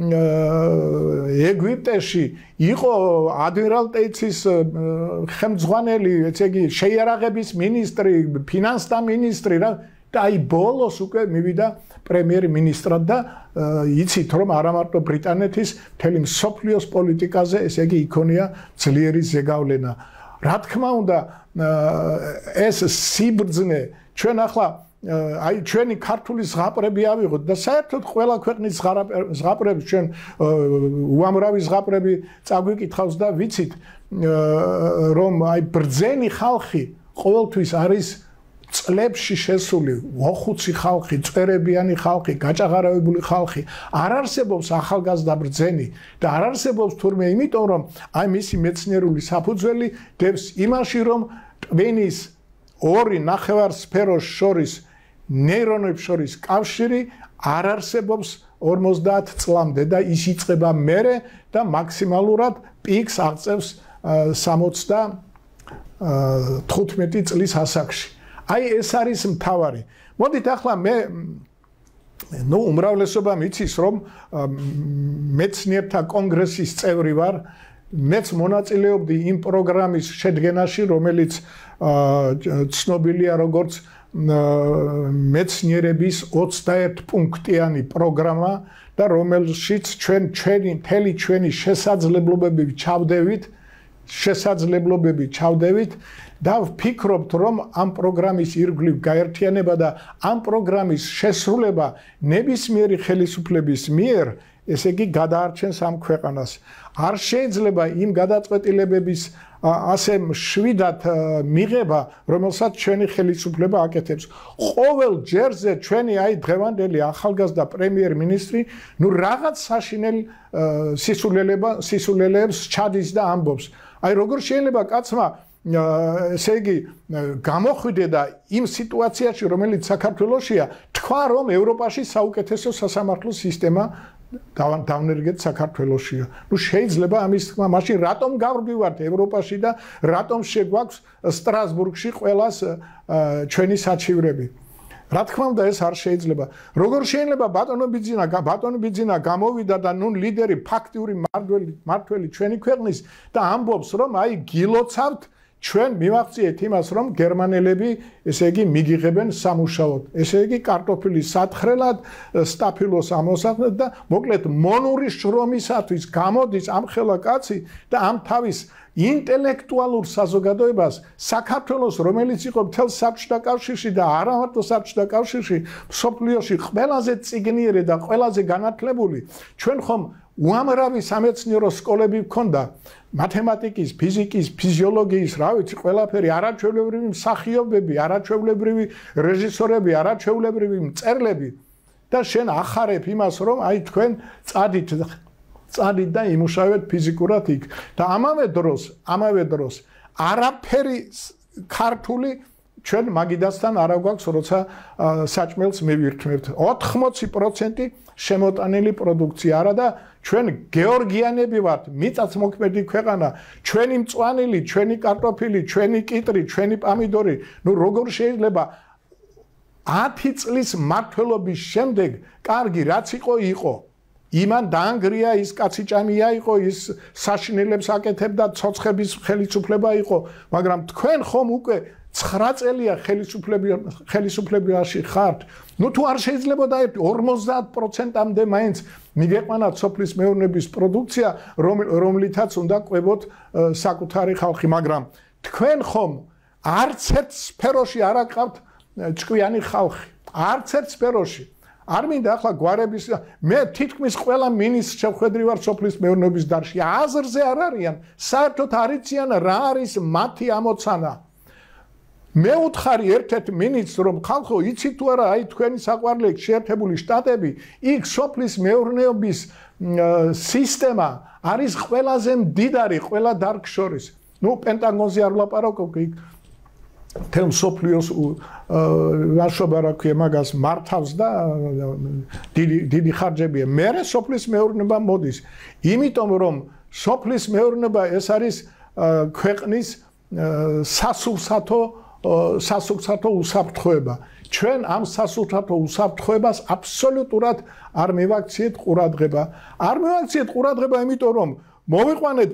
ეგვიპტეში იყო ადმირალ ტეიცის ხელმძღვანელი, ესე იგი შეიარაღების მინისტრი, ფინანსთა მინისტრი და აი ბოლოს უკვე მივიდა პრემიერ-მინისტრად და იცით რომ არა მარტო ბრიტანეთის მთელი მსოფლიოს პოლიტიკაზე ესე იგი იქონია ძლიერი ზეგავლენა. რა თქმა უნდა ეს სიბრძნე ჩვენ ახლა აი ჩვენი ქართული ზღაპრები ავიღოთ და საერთოდ ყველა ქვეყნის ზღაპრები ჩვენ უამრავი ზღაპრები წაგვიკითხავს და ვიცით რომ აი ბრძენი ხალხი ყოველთვის არის წლებში შესული ოხუცი ხალხი, წვერებიანი ხალხი, გაჭაღარავებული ხალხი. არ არსებობს ახალგაზრდა ბრძენი და არ არსებობს თურმე იმიტომ რომ აი მისი მეცნიერული საფუძველი დევს იმაში რომ ტვინის ორი ნახევარსფეროს შორის ნეირონებს შორის კავშირი არ არსებობს 50 წლამდე და ის იწყება მერე და მაქსიმალურად პიკს აღწევს 75 წლის ასაკში. აი ეს არის მთავარი. მოდით ახლა მე უმრავლესობა მიცის რომ მეცნიერთა კონგრესის წევრი ვარ. მეც მონაწილეობდი იმ პროგრამის შედგენაში, რომელიც ცნობილია როგორც მეცნიერების 21 პუნქტიანი პროგრამა და რომელშიც ჩვენი შესაძლებლობები ჩავდევით და ვფიქრობთ რომ ამ პროგრამის ირგვლივ გაერთიანება და ამ პროგრამის შესრულება ნებისმიერი ხელისუფლების მიერ ესე იგი გადაარჩენს ამ ქვეყანას. არ შეიძლება იმ გადაწყვეტილებების ასე მშვიდად მიღება, რომელსაც ჩვენი ხელისუფლება აკეთებს. ყოველ ჯერზე ჩვენი დღევანდელი ახალგაზრდა პრემიერ-მინისტრი რაღაც საშინელ სისულელეებს ჩადის და ამბობს. როგორ შეიძლება კაცმა ესე იგი გამოხვიდე და იმ სიტუაციაში, რომელიც საქართველოშია, თქვა რომ ევროპაში საუკეთესო სასამართლო სისტემა დავნერგეთ საქართველოშია. შეიძლება ამის თქმა, მაშინ რატომ გავდივართ ევროპაში და რატომ შეგვაქვს სტრასბურგში ყველას ჩვენი საჩივრები? რა თქმა უნდა ეს არ შეიძლება. როგორ შეიძლება ბატონო ბიძინა გამოვიდა და ლიდერი ფაქტიური მმართველი ჩვენი ქვეყნის და ამბობს რომ გილოცავთ ჩვენ მივახციეთ იმას რომ გერმანელები ესე იგი მიგიღებენ სამუშაოდ. ესე იგი კარტოფილის სათხრელად, სტაფილოს ამოსახდეთ და მოკლედ მონური შრომისათვის გამოდის ამ ხელა კაცი და ამ თავის ინტელექტუალურ საზოგადოებას საქართველოს, რომელიც იყო მთელ საბჭოთა კავშირში და არა მარტო საბჭოთა კავშირში, მსოფლიოში ყველაზე წიგნიერი და ყველაზე განათლებული, ჩვენ ხომ უამრავი სამეცნიერო სკოლები გქონდა, მათემატიკის, ფიზიკის, ფიზიოლოგიის, რა ვიცი, ყველაფერი, არაჩვეულებრივი მსახიობები, არაჩვეულებრივი რეჟისორები, არაჩვეულებრივი მწერლები და შენ ახარებ იმას, რომ თქვენ წადით და იმუშავეთ ფიზიკურად იქ. და ამავე დროს არაფერი ქართული ჩვენ მაგიდასთან არ აგვაქვს, როცა საჭმელს მივირთმევთ. 80% შემოტანილი პროდუქცია არა და ჩვენ გეორგიანები ვართ, მიწათმოქმედი ქვეყანა, ჩვენი მწვანილი, ჩვენი კარტოფილი, ჩვენი კიტრი, ჩვენი პამიდორი, როგორ შეიძლება 10 წლის მმართველობის შემდეგ კარგი რაც იყო იმან დაანგრია ის კაციჭამია იყო ის საშინელებს აკეთებდა ცოცხების ხელისუფლება იყო მაგრამ თქვენ ხომ უკვე 9 წელია ხელისუფლებაში ხართ თუ არ შეიძლება და 50%-მდე მაინც მიგეყვანათ სოფლის მეურნეობის პროდუქცია რომლითაც უნდა ყვებოთ საკუთარი ხალხი მაგრამ თქვენ ხომ არც ერთ სფეროში არ აყავთ ჭკვიანი ხალხი არც ერთ სფეროში არ მინდა ახლა გვარების მე თითქმის ყველა მინისტრს შევხედრი ვარ სოფლის მეურნეობის დარგში აზრზე არ არიან საერთოდ არიციან რა არის მათი ამოცანა მე უთხარი ერთ-ერთ მინისტრს რომ ხალხო იცით თუ არა თქვენი საყვარელი შეერთებული შტატები იქ სოფლის მეურნეობის სისტემა არის ყველაზე მდიდარი ყველა დარგს შორის პენტაგონზე არ ვლაპარაკობ იქ თემ სოფლიოს ვაშობა რა ქვია მაგას მართავს და დიდი ხარჯებია მე სოფლის მეურნეობა მოდის იმიტომ რომ სოფლის მეურნეობა ეს არის ქვეყნის სასურსათო უსაფრთხოება ჩვენ ამ სასურსათო უსაფრთხოებას აბსოლუტურად არ მივაქციეთ ყურადღება არ მივაქციეთ ყურადღება იმიტომ რომ მოვიყვანეთ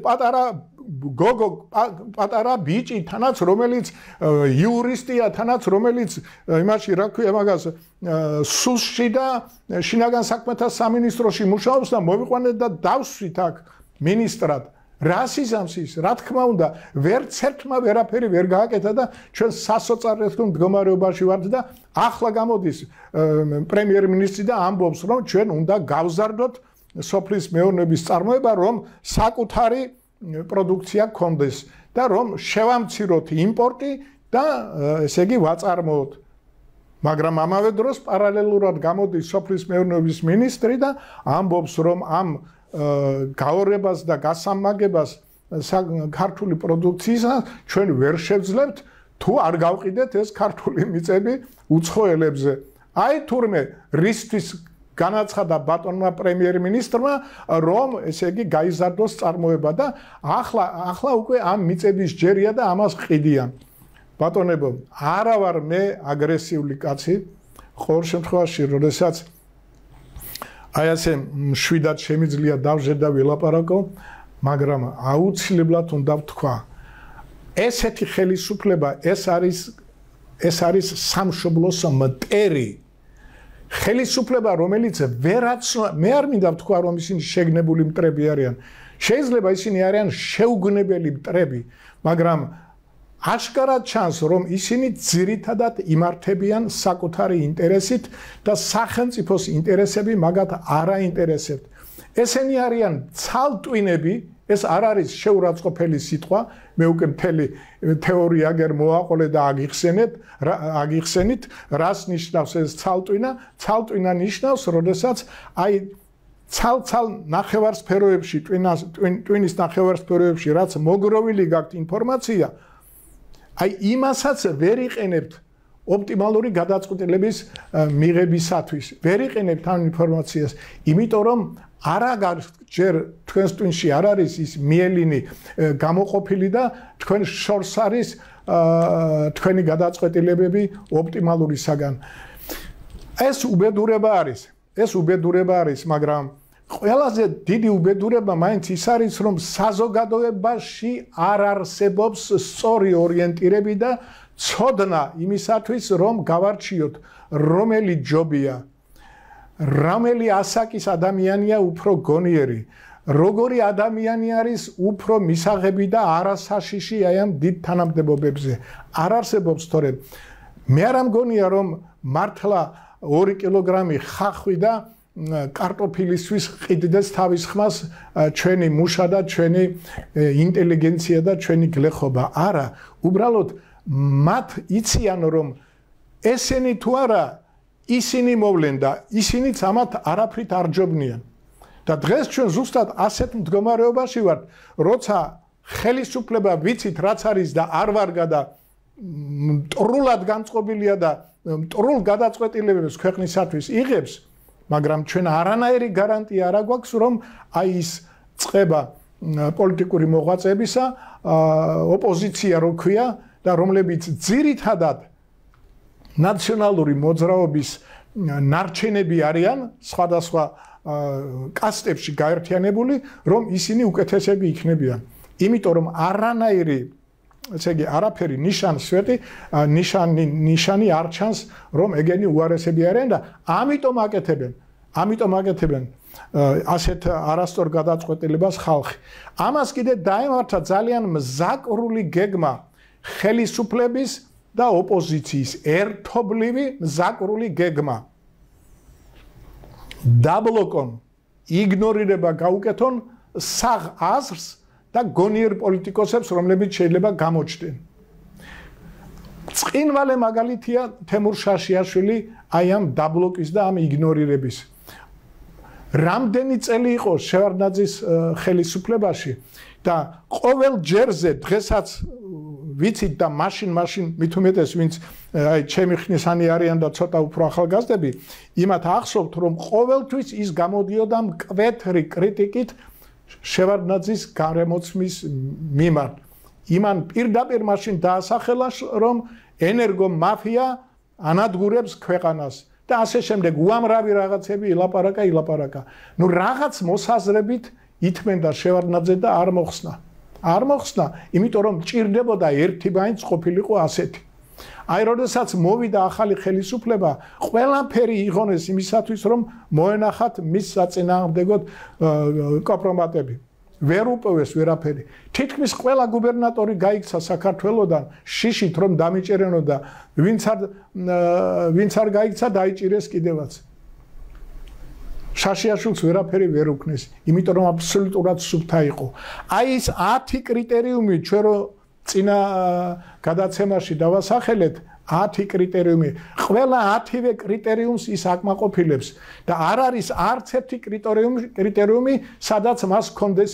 პატარა ბიჭი თანაც რომელიც იურისტია თანაც რომელიც იმაში რა ქვია მაგას სუსში და შინაგან საქმეთა სამინისტროში მუშაობს და მოვიყვანეთ და დავსვით აქ მინისტრად რასიზმს ის რა თქმა უნდა ვერც ერთმა ვერაფერი ვერ გააკეთა და ჩვენ სასოწარეთო მდგომარეობაში ვართ და ახლა გამოდის პრემიერ-მინისტრი და ამბობს რომ ჩვენ უნდა გავზარდოთ სოფლის მეურნეობის წარმოება რომ საკუთარი პროდუქცია გქონდეს და რომ შევამციროთ იმპორტი და ესე იგი ვაწარმოოთ მაგრამ ამავე დროს პარალელურად გამოდის სოფლის მეურნეობის მინისტრი და ამბობს რომ ამ გაორებას და გასამაგებას ქართული პროდუქციისა ჩვენ ვერ შევძლებთ თუ არ გავყიდეთ ეს ქართული მიწები უცხოელებზე აი თურმე რისთვის განაცხადა ბატონმა პრემიერ-მინისტრმა რომ ესე იგი გაიზარდოს წარმოება და ახლა უკვე ამ მიწების ჯერია და ამას ყიდიან ბატონებო არა ვარ მე აგრესიული კაცი ყოველ შემთხვევაში როდესაც აი ასე მშვიდად შემიძლია დავჟე და ვილაპარაკო მაგრამ აუცილებლად უნდა ვთქვა ესეთი ხელისუფლება ეს არის სამშობლოს მტერი ხელისუფლება რომელიც მე არ მინდა ვთქვა რომ ისინი შეგნებული მტრები არიან შეიძლება ისინი არიან შეუგნებელი მტრები მაგრამ აშკარად ჩანს რომ ისინი ძირითადად იმართებიან საკუთარი ინტერესით და სახელმწიფოს ინტერესები მაგათ არ აინტერესებთ ესენი არიან ცალტვინები ეს არ არის შეურაცხყოფელი სიტყვა, მე უკვე მთელი თეორია აგერ მოაყოლე და აგიხსენით, რას ნიშნავს ეს ცალტვინა? ცალტვინა ნიშნავს, როდესაც აი ცალ-ცალ ნახევარსფეროებში, ტვინის ნახევარსფეროებში, რაც მოგროვილი გაქვთ ინფორმაცია, აი იმასაც ვერ იყენებთ ოპტიმალური გადაწყვეტილების მიღებისათვის. ვერ იყენებთ ამ ინფორმაციას, იმიტომ რომ არა ჯერ თქვენს ტვინში არ არის ის მიელინი გამოყოფილი და თქვენ შორს არის თქვენი გადაწყვეტილებები ოპტიმალურისაგან. ეს უბედურება არის, მაგრამ ყველაზე დიდი უბედურება მაინც ის არის, რომ საზოგადოებაში არ არსებობს სწორი ორიენტირები და ცოდნა იმისათვის, რომ გავარჩიოთ რომელი ჯობია, რომელი ასაკის ადამიანია უფრო გონიერი, როგორი ადამიანი არის უფრო მისაღები და არასაშიში აი ამ დიდ თანამდებობებზე. არ არსებობს, თორემ მე არ მგონია, რომ მართლა 2 კილოგრამი ხახვი და კარტოფილისთვის ყიდდეს თავის ხმას ჩვენი მუშა და ჩვენი ინტელიგენცია და ჩვენი გლეხობა. არა, უბრალოდ მათ იციან, რომ ესენი თუ არა ისინი მოვლენ და ისინიც ამათ არაფრით არ ჯობნიან. და დღეს ჩვენ ზუსტად ასეთ მდგომარეობაში ვართ, როცა ხელისუფლება ვიცით რაც არის და არ ვარგა და მტრულად განწყობილია და მტრულ გადაწყვეტილებებს ქვეყნისათვის იღებს, მაგრამ ჩვენ არანაირი გარანტია არ გვაქვს, რომ აი ის წყება პოლიტიკური მოღვაწეებისა, ოპოზიცია რო ქვია და რომლებიც ძირითადად ნაციონალური მოძრაობის ნარჩენები არიან სხვადასხვა კასტებში გაერთიანებული, რომ ისინი უკეთესები იქნებიან. იმიტომ რომ არანაირი, ესე იგი, არაფერი ნიშანი არ ჩანს, რომ ეგენი უარესები არიან და ამიტომ აკეთებენ ასეთ არასწორ გადაწყვეტილებას ხალხი. ამას კიდე დაემართა ძალიან მზაკრული გეგმა ხელისუფლების და ოპოზიციის ერთობლივი მზაკრული გეგმა. დაბლოკონ, იგნორირება გაუკეთონ საღ აზრს და გონიერ პოლიტიკოსებს, რომლებიც შეიძლება გამოჩნდნენ. წყინვალე მაგალითია თემურ შაშიაშვილი აი ამ დაბლოკის და ამ იგნორირების. რამდენი წელი იყო შევარდნაძის ხელისუფლებაში და ყოველ ჯერზე დღესაც ვიცით და მაშინ მით უმეტეს ვინც აი ჩემი ხნისანი არიან და ცოტა უფრო ახალგაზრდები, იმათ ახსოვთ, რომ ყოველთვის ის გამოდიოდა მკვეთრი კრიტიკით შევარდნაძის გარემოცმის მიმართ. იმან პირდაპირ მაშინ დაასახელა, რომ ენერგო მაფია ანადგურებს ქვეყანას და ასე შემდეგ უამრავი რაღაცები ილაპარაკა. ნუ რაღაც მოსაზრებით ითმენდა შევარდნაძე და არ მოხსნა, იმიტომ რომ ჭირდებოდა ერთი მაინც ყოფილიყო ასეთი. აი, როდესაც მოვიდა ახალი ხელისუფლება, ყველაფერი იღონეს იმისათვის, რომ მოენახათ მის საწინააღმდეგოდ კომპრომატები. ვერ უპოვეს ვერაფერი. თითქმის ყველა გუბერნატორი გაიქცა საქართველოსდან შიშით, რომ დამიჭერენო და ვინც არ გაიქცა, დაიჭირეს კიდევაც. შაშიაშვილს ვერაფერი ვერ უქნეს, იმიტომ რომ აბსოლუტურად სუფთა იყო. აი ეს 10 კრიტერიუმი ჩვენ რო წინა გადაცემაში დავასახელეთ, 10 კრიტერიუმი, ყველა 10-ვე კრიტერიუმს ის აკმაყოფილებს და არ არის არც ერთი კრიტერიუმი, სადაც მას ჰქონდეს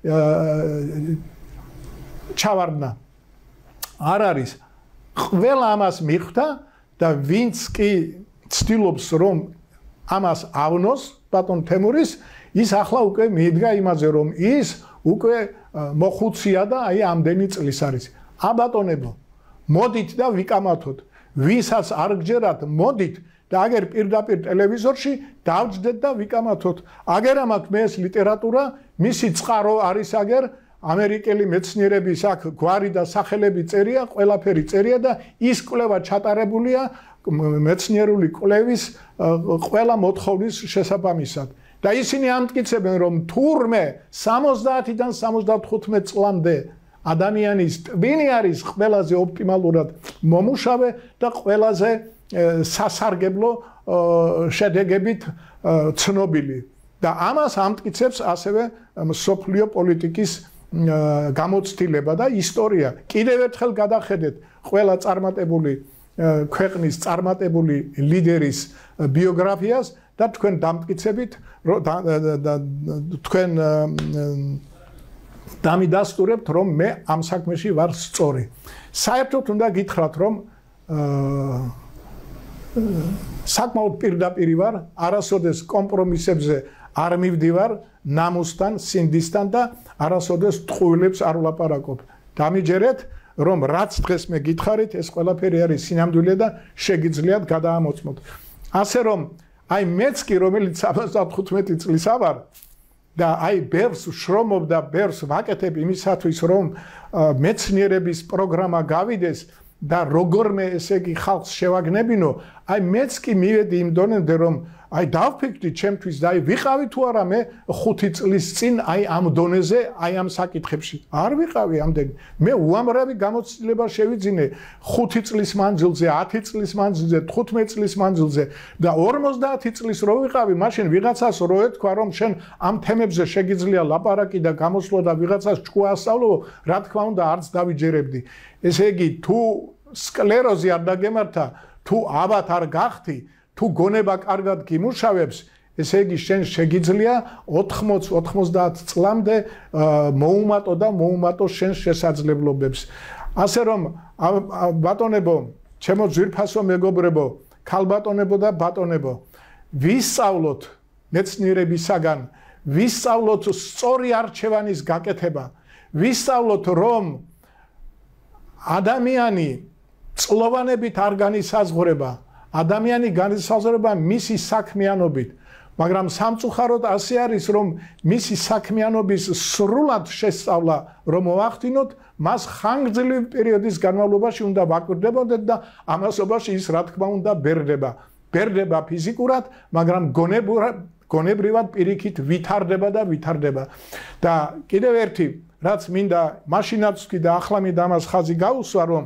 ჩავარდნა. არ არის. ყველა ამას მიხვდა და ვინც კი ცდილობს რომ ამას ავნოს ბატონ თემურის, ის ახლა უკვე მიდგა იმაზე, რომ ის უკვე მოხუცია და აი ამდენი წლის არის. აბატონებო, მოდით და ვიკამათოთ. ვისაც არ გჯერათ, მოდით და აგერ პირდაპირ ტელევიზორში დავჯდეთ და ვიკამათოთ. აგერ ამათ მე ეს ლიტერატურა, მისი წყარო არის აგერ ამერიკელი მეცნიერების აქ გვარი და სახელები წერია, ყველაფერი წერია და ის კვლევა ჩატარებულია მეცნიერული კვლევის ყველა მოთხოვნის შესაბამისად. და ისინი ამტკიცებენ, რომ თურმე 70-დან 75 წლამდე ადამიანის ტვინი არის ყველაზე ოპტიმალურად მომუშავე და ყველაზე სასარგებლო შედეგებით ცნობილი. და ამას ამტკიცებს ასევე მსოფლიო პოლიტიკის გამოცდილება და ისტორია. კიდევ ერთხელ გადახედეთ ყველა წარმატებული ქვეყნის წარმატებული ლიდერის ბიოგრაფიას და თქვენ დამტკიცებით თქვენ დამიდასტურებთ რომ მე ამ საქმეში ვარ სწორი. საერთოდ უნდა გითხრათ რომ საკმაოდ პირდაპირი ვარ, არასოდეს კომპრომისებზე არ მივდივარ ნამუსთან, სინდისთან და არასოდეს ტყუილებს არ ვლაპარაკობ. დამიჯერეთ რომ რაც დღეს მე გითხარით ეს ყველაფერი არის სინამდვილე და შეგიძლიათ გადაამოწმოთ. ასე რომ აი მეც კი რომელიც 75 წლისა ვარ და აი ბევრს შრომობ და ბევრს ვაკეთებ იმისათვის რომ მეცნიერების პროგრამა გავიდეს და როგორმე ესე იგი ხალხს შევაგნებინო, აი მეც კი მივედი იმ დონემდე რომ აი დავფიქრდი ჩემთვის და აი ვიყავი თუ არა მე 5 წლის წინ აი ამ დონეზე, აი ამ საკითხებში. არ ვიყავი ამდენი. მე უამრავი გამოცდილება შევიძინე 5 წლის მანძილზე, 10 წლის მანძილზე, 15 წლის მანძილზე და 50 წლის რო ვიყავი, მაშინ ვიღაცას რო ეთქვა რომ შენ ამ თემებზე შეგიძლია ლაპარაკი და გამოსვლა და ვიღაცას ჭკუა ასწავლო, რა თქმა უნდა არც დავიჯერებდი. ესე იგი თუ სკლეროზი არ დაგემართა, თუ აბათ არ გახდი, თუ გონება კარგად გიმუშავებს, ესე იგი შენ შეგიძლია 80-90 წლამდე მოუმატო და მოუმატო შენ შესაძლებლობებს. ასე რომ ბატონებო, ჩემო ძვირფასო მეგობრებო, ქალბატონებო და ბატონებო, ვისწავლოთ მეცნიერებისაგან, ვისწავლოთ სწორი არჩევანის გაკეთება, ვისწავლოთ რომ ადამიანი წლოვანებით არ განისაზღვრება, ადამიანი განისაზღვრება მისი საქმიანობით, მაგრამ სამწუხაროდ ასე არის, რომ მისი საქმიანობის სრულად შესწავლა რომ მოახდინოთ, მას ხანგრძლივი პერიოდის განმავლობაში უნდა ვაკვირდებოდეთ და ამასობაში ის რა თქმა უნდა ბერდება. ბერდება ფიზიკურად, მაგრამ გონებრივად პირიქით ვითარდება და ვითარდება. და კიდევ ერთი რაც მინდა მაშინაც კი და ახლა მინდა ამას ხაზი გაუსვა, რომ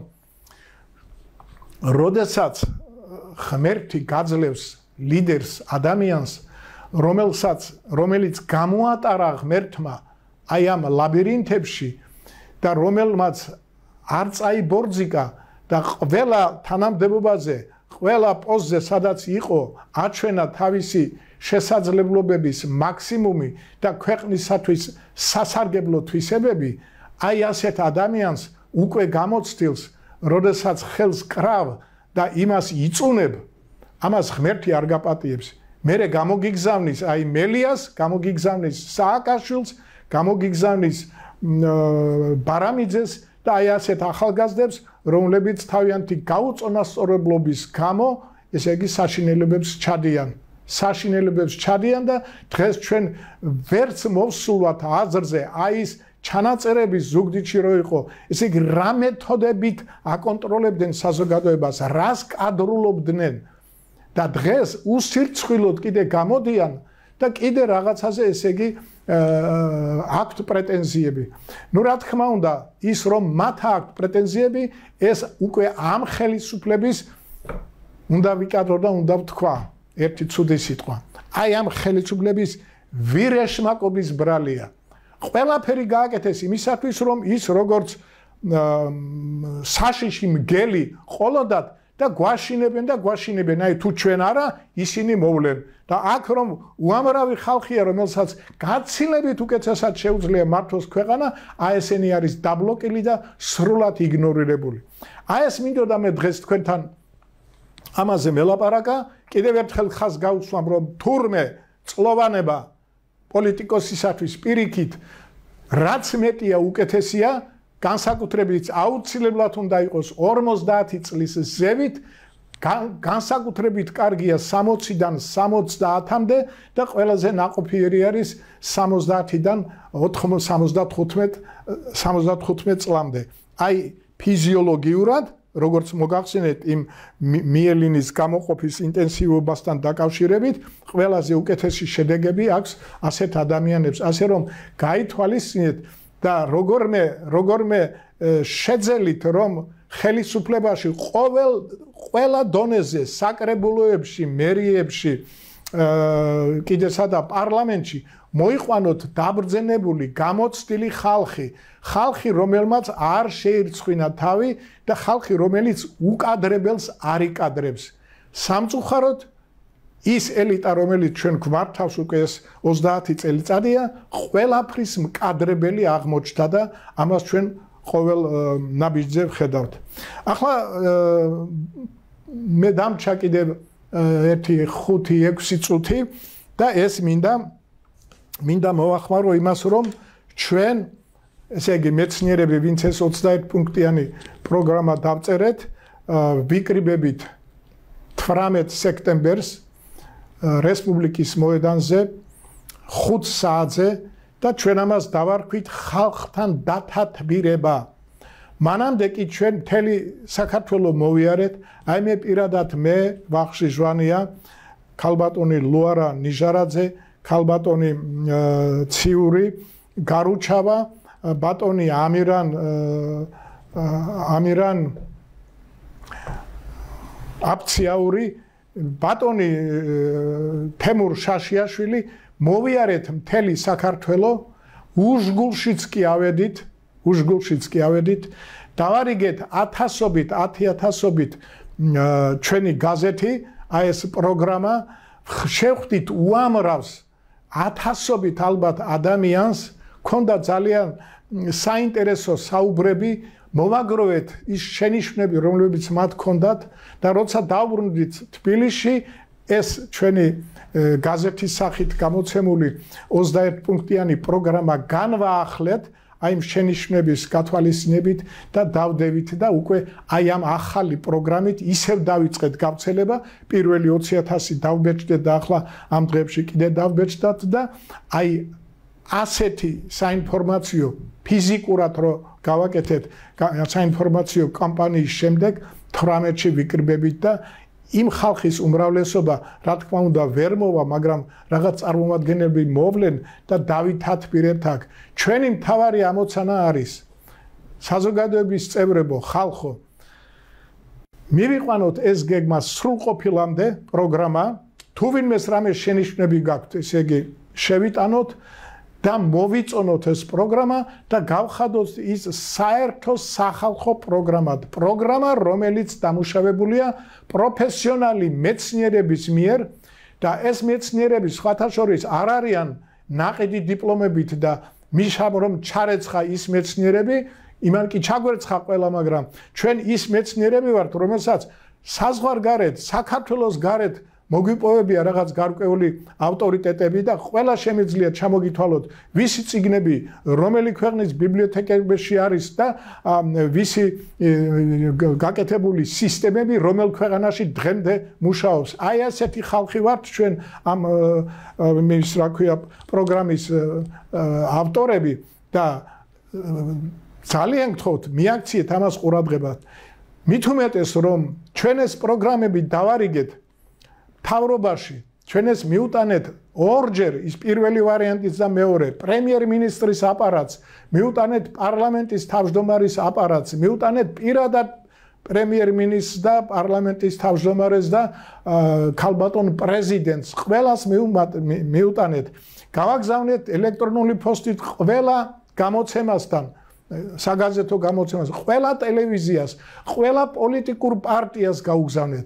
როდესაც ღმერთი გაძლევს ლიდერს, ადამიანს, რომელიც გამოატარა ღმერთმა აი ამ ლაბირინთებში და რომელმაც არ წაიბორძიკა და ყველა თანამდებობაზე, ყველა პოსტზე, სადაც იყო, აჩვენა თავისი შესაძლებლობების მაქსიმუმი და ქვეყნისათვის სასარგებლო თვისებები, აი ასეთ ადამიანს უკვე გამოცდილს, როდესაც ხელს კრავ და იმას იწუნებ, ამას ღმერთი არ გაპატიებს. მერე გამოგიგზავნის აი მელიას, გამოგიგზავნის სააკაშვილს, გამოგიგზავნის ბარამიძეს და აი ასეთ ახალგაზრდებს, რომლებიც თავიანთი გაუწონასწორებლობის გამო, ესე იგი საშინელებებს ჩადიან. საშინელებებს ჩადიან და დღეს ჩვენ ვერც მოვსულვათ აზრზე აი ის ჩანაწერების ზუგდიდში რო იყო, ესე იგი რა მეთოდებით აკონტროლებდნენ საზოგადოებას, რას კადრულობდნენ და დღეს უსირცხვილოდ კიდე გამოდიან და კიდე რაღაცაზე ესე იგი აქვთ პრეტენზიები. ნუ რა თქმა უნდა, ის რომ მათ აქვთ პრეტენზიები, ეს უკვე ამ ხელისუფლების უნდა ვიკადრო და უნდა ვთქვა ერთი ცუდი სიტყვა. აი ამ ხელისუფლების ვირეშმაკობის ბრალია. ყველაფერი გააკეთეს იმისათვის, რომ ის როგორც საშიში მგელი ყოლოდათ და გვაშინებენ, აი თუ ჩვენ არა, ისინი მოვლენ. და აქ რომ უამრავი ხალხია, რომელსაც გაცილებით უკეთესად შეუძლია მართოს ქვეყანა, აი ესენი არის დაბლოკილი და სრულად იგნორირებული. აი ეს მინდოდა მე დღეს თქვენთან ამაზე მელაპარაკა, კიდევ ერთხელ ხაზს გავუსვამ, რომ თურმე წლოვანება პოლიტიკოსისათვის პირიქით რაც მეტია უკეთესია, განსაკუთრებით აუცილებლად უნდა იყოს 50 წლის ზევით, განსაკუთრებით კარგია 60-დან 70-მდე და ყველაზე ნაყოფიერი არის 70-დან 75 წლამდე. აი ფიზიოლოგიურად როგორც მოგახსენეთ იმ მიელინის გამოყოფის ინტენსივობასთან დაკავშირებით, ყველაზე უკეთესი შედეგები აქვს ასეთ ადამიანებს, ასე რომ გაითვალისწინეთ და როგორმე შეძელით, რომ ხელისუფლებაში ყველა დონეზე, საკრებულოებში, მერიებში, კიდე სადა პარლამენტში მოიყვანოთ დაბრძენებული გამოცდილი ხალხი რომელმაც არ შეირცხვინა თავი და ხალხი რომელიც უკადრებელს არ იკადრებს სამწუხაროდ ის ელიტა რომელიც ჩვენ გვმართავს უკვე 30 წელიწადია ყველაფრის მკადრებელი აღმოჩნდა და ამას ჩვენ ყოველ ნაბიჯზე ვხედავთ ახლა მე დამჩა კიდევ 1-5-6 წუთი და ეს მინდა მოვახმარო იმას რომ ჩვენ ესე იგი მეცნიერები ვინც ეს 21 პუნქტიანი პროგრამა დავწერეთ ვიკრიბებით 18 სექტემბერს რესპუბლიკის მოედანზე 5 საათზე და ჩვენ ამას დავარქვით ხალხთან დათათბირება მანამდე კი ჩვენ მთელი საქართველოს მოვიარეთ აი მე პირადად მე ვახში ჟვანია ქალბატონი ლუარა ნიჟარაძე ქალბატონი ციური გარუჩავა ბატონი ამირან აფციაური ბატონი თემურ შაშიაშვილი მოვიარეთ მთელი საქართველოს უშგულშიც კი ავედით დავარიგეთ 1000-ობით ჩვენი გაზეთი აი ეს პროგრამა შევხვდით უამრავს 1000-ობით ალბათ ადამიანს ქონდა ძალიან საინტერესო საუბრები მოვაგროვეთ ის შენიშვნები რომლებიც მათ ქონდათ და როცა დავბრუნდით თბილისში ეს ჩვენი გაზეთის სახით გამოცემული 21 პუნქტიანი პროგრამა განვაახლეთ აი ამ შენიშვნების გათვალისწინებით და დავდევით და უკვე აი ამ ახალი პროგრამით ისევ დავიწყეთ გავრცელება პირველი 20000 დავბეჭდეთ და ახლა ამ დღეებში კიდე დავბეჭდათ და აი ასეთი საინფორმაციო ფიზიკურად რო გავაკეთეთ საინფორმაციო კამპანიის შემდეგ 18-ში ვიკრიბებით და იმ ხალხის უმრავლესობა რა თქმა უნდა ვერ მოვა მაგრამ რაღაც წარმომადგენლები მოვლენ და დავითათბირებთ აქ ჩვენი მთავარი ამოცანა არის საზოგადოების წევრებო ხალხო მივიყვანოთ ეს გეგმა სრულყოფილამდე პროგრამა თუ ვინმეს რამე შენიშვნები გაქვთ ესე იგი შევიტანოთ და მოვიწონოთ ეს პროგრამა და გავხადოთ ის საერთო სახალხო პროგრამა რომელიც დამუშავებულია პროფესიონალი მეცნიერების მიერ და ეს მეცნიერები სხვათა შორის არ არიან ნაყიდი დიპლომებით და მიშამ რომ ჩარეცხა ის მეცნიერები იმან კი ჩაგვერცხა ყველა მაგრამ ჩვენ ის მეცნიერები ვართ რომელსაც საზღვარგარეთ საქართველოს გარეთ მოგვიპოვებია რაღაც გარკვეული ავტორიტეტები და ყველა შემიძლია ჩამოგითვალოთ ვისი წიგნები რომელი ქვეყნის ბიბლიოთეკებში არის და ვისი გაკეთებული სისტემები რომელ ქვეყანაში დღემდე მუშაობს აი ასეთი ხალხი ვართ ჩვენ ამ ის რა ქვია პროგრამის ავტორები და ძალიან გთხოვთ მიაქციეთ ამას ყურადღებას მით უმეტეს რომ ჩვენ ეს პროგრამები დავარიგეთ თავრობაში ჩვენ ეს მიუტანეთ ორჯერ ის პირველი ვარიანტიც და მეორე პრემიერ-მინისტრის აპარატს მიუტანეთ პარლამენტის თავმჯდომარის აპარატს მიუტანეთ პირადად პრემიერ-მინისტრს და პარლამენტის თავმჯდომარეს და ქალბატონ პრეზიდენტს ყველას მიუტანეთ გავაგზავნეთ ელექტრონული პოსტით ყველა გამოცემასთან საგაზეთო გამოცემას ყველა ტელევიზიას ყველა პოლიტიკურ პარტიას გაუგზავნეთ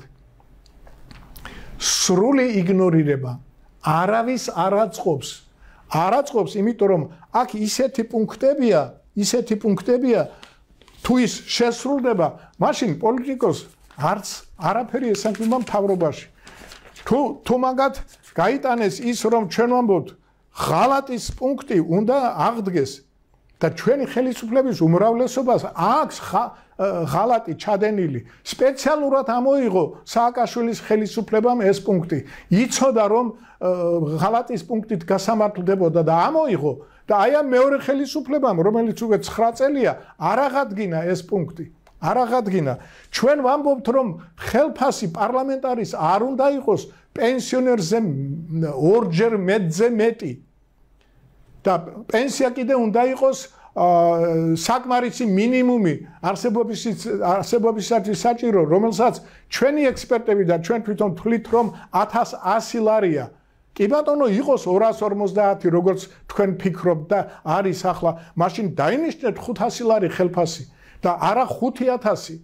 სრული იგნორირება არავის არ აწყობს იმიტომ რომ აქ ისეთი პუნქტებია თუ ის შესრულდება მაშინ პოლიტიკოს არც არაფერი ესანთმება მთავრობაში თუ მაგათ გაიტანეს ის რომ ჩვენ ვამბობთ ღალატის პუნქტი უნდა აღდგეს და ჩვენი ხელისუფლების უმრავლესობას აქვს ღალატი ჩადენილი სპეციალურად ამოიღო სააკაშვილის ხელისუფლებამ ეს პუნქტი იცოდა რომ ღალატის პუნქტით გასამართლდებოდა და ამოიღო და აი ამ მეორე ხელისუფლებამ რომელიც უკვე 9 წელია არ აღადგინა ეს პუნქტი არ აღადგინა ჩვენ ვამბობთ რომ ხელფასი პარლამენტარის არ უნდა იყოს პენსიონერზე ორჯერ მეტზე მეტი და პენსია კიდე უნდა იყოს საკმარისი მინიმუმი არსებობისათვის საჭირო, რომელსაც ჩვენი ექსპერტები და ჩვენ თვითონ თვლით, რომ 1100 ლარია. კი ბატონო, იყოს 250, როგორც თქვენ ფიქრობთ და არის ახლა, მაშინ დაინიშნეთ 500 ლარი ხელფასი და არა 5000.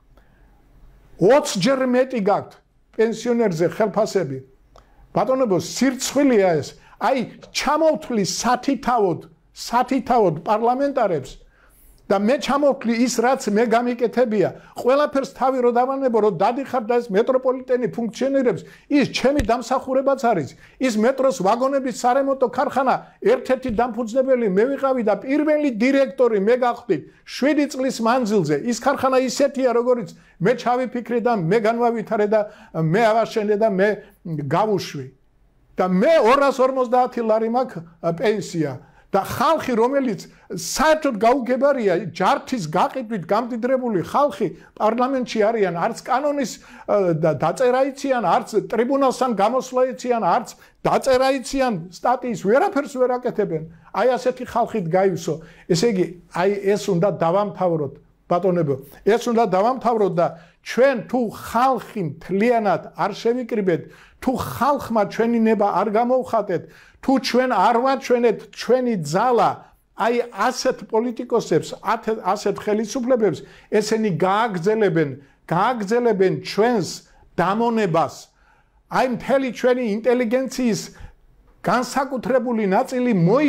20 ჯერ მეტი გაქვთ პენსიონერზე ხელფასები. ბატონებო, სირცხვილია ეს. აი, ჩამოვთვლი სათითაოდ პარლამენტარებს და მე ჩამოვთვლი ის, რაც მე გამიკეთებია. ყველაფერს თავი რო დავანებო, რომ დადიხარ და ეს მეტროპოლიტენი ფუნქციონირებს, ის ჩემი დამსახურებაც არის. ის მეტროს ვაგონების სარემონტო ქარხანა ერთ-ერთი დამფუძნებელი მე ვიყავი და პირველი დირექტორი მე გავხდით 7 წლის მანძილზე. ის ქარხანა ისეთია, როგორც მე ჩავიფიქრე და მე განვავითარე და მე ავაშენე და მე გავუშვი. და მე 250 ლარი მაქვს პენსია. და ხალხი, რომელიც საერთოდ გაუგებარია, ჯართის გაყიდვით გამდიდრებული ხალხი პარლამენტში არიან, არც კანონის დაწერა იციან, არც ტრიბუნალსთან გამოსვლა იციან, არც დაწერა იციან სტატიის, ვერაფერს ვერ აკეთებენ. აი ასეთი ხალხით გაივსო. ესე იგი, აი ეს უნდა დავამთავროთ, ბატონებო. ეს უნდა დავამთავროთ და ჩვენ თუ ხალხი მთლიანად არ შევიკრიბეთ, თუ ხალხმა ჩვენი ნება არ გამოვხატეთ, თუ ჩვენ არ ვაჩვენეთ ჩვენი ძალა, აი ასეთ პოლიტიკოსებს, ასეთ ხელისუფლებებს, ესენი გააგრძელებენ ჩვენს დამონებას. აი მთელი ჩვენი ინტელიგენციის განსაკუთრებული ნაწილი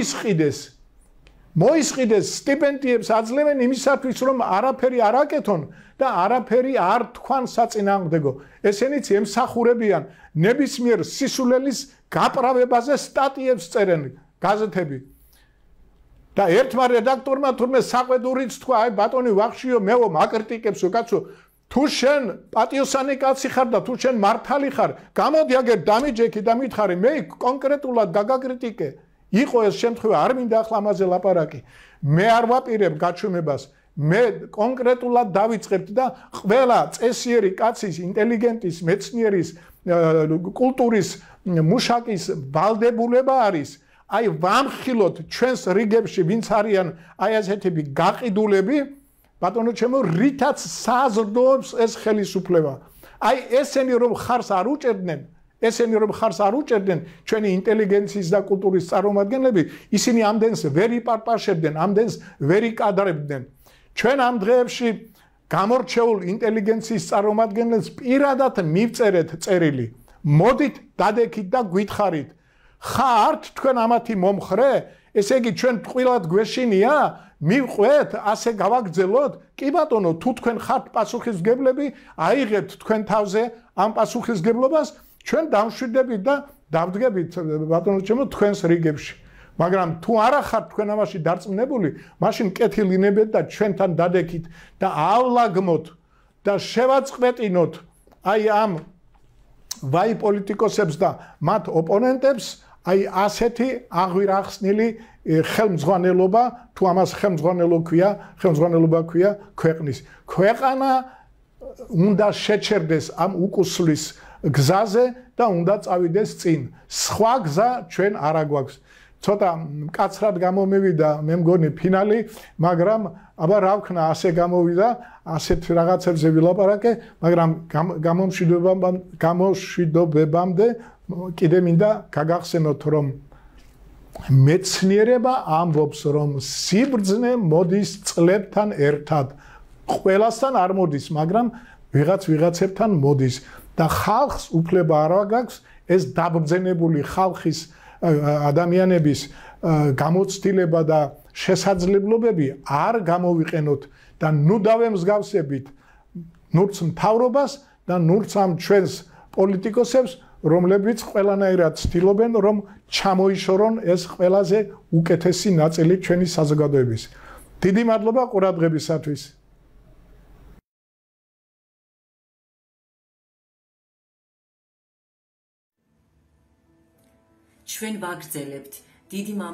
მოისყიდეს, სტიპენდიებს აძლევენ იმისათვის, რომ არაფერი არ აკეთონ და არაფერი არ თქვან საწინააღმდეგო. ესენიც ემსახურებიან ნებისმიერ სისულელის გაправებაზე სტატიებს წერენ გაზეთები. და ერთმა რედაქტორმა თურმე საყვედურიც თქვა, აი ბატონი ვახშიო, მეო მაკრიტიკებსო, კაცო, თუ შენ პატიოსანი კაცი ხარ და თუ შენ მართალი ხარ, გამოდი აგერ დამიჯექი და მითხარი, მე კონკრეტულად გაგაკრიტიკე. იყო ეს შემთხვევა, არ მინდა ახლა ამაზე ლაპარაკი. მე არ ვაპირებ გაჩვენებას. მე კონკრეტულად დავიწყებთ და ყველა წესიერი კაცის, ინტელიგენტის, მეცნიერის, კულტურის მუშაკის ვალდებულება არის. აი ვამხილოთ ჩვენს რიგებში, ვინც არიან აი ასეთები გაყიდულები, ბატონო ჩემო, რითაც საზრდოობს ეს ხელისუფლება. აი ესენი რომ ხარს არ უჭერდნენ, ჩვენი ინტელიგენციის და კულტურის წარმომადგენლები, ისინი ამდენს ვერ იპარპაშებდნენ, ამდენს ვერ იკადრებდნენ. ჩვენ ამ დღეებში გამორჩეულ ინტელიგენციის წარმომადგენლებს პირადად მივწერეთ წერილი. მოდით დადექით და გითხარით. ხართ თქვენ ამათი მომხრე? ესე იგი ჩვენ ტყუილად გვეშინია? მივყვეთ, ასე გავაგრძელოთ? კი ბატონო, თუ თქვენ ხართ პასუხისმგებლები, აიღებთ თქვენ თავზე ამ პასუხისმგებლობას, ჩვენ დამშვიდებით და დავდგებით ბატონო ჩემო თქვენს რიგებში. მაგრამ თუ არა ხართ თქვენ ამაში დარწმუნებული, მაშინ კეთილინებეთ და ჩვენთან დადექით დაავლაგმოთ და შევაწყვეტინოთ აი ამ ვაი პოლიტიკოსებს და მათ ოპონენტებს, აი ასეთი აღვირახსნილი ხელმძღვანელობა, თუ ამას ხელმძღვანელობა ქვია ქვეყნის. ქვეყანა უნდა შეჩერდეს ამ უკუსლის გზაზე და უნდა წავიდეს წინ. სხვა გზა ჩვენ არ აგვაქვს. ცოტა მკაცრად გამომივიდა მე მგონი ფინალი, მაგრამ აბა რა ვქნა, ასე გამოვიდა, ასეთ რაღაცებზე ვილაპარაკე, მაგრამ გამოშვიდობებამდე კიდე მინდა გაგახსენოთ, რომ მეცნიერება ამბობს, რომ სიბრძნე მოდის წლებთან ერთად. ყველასთან არ მოდის, მაგრამ ვიღაცებთან მოდის და ხალხს უფლება არ აქვს ეს დაბრძენებული ხალხის ადამიანების გამოცდილება და შესაძლებლობები არ გამოვიყენოთ და ნუ დავემსგავსებით ნურც მთავრობას და ნურც ამ ჩვენს პოლიტიკოსებს, რომლებიც ყველანაირად ცდილობენ, რომ ჩამოიშორონ ეს ყველაზე უკეთესი ნაწილი ჩვენი საზოგადოების. დიდი მადლობა ყურადღებისათვის. ჩვენ ვაგრძელებთ დიდი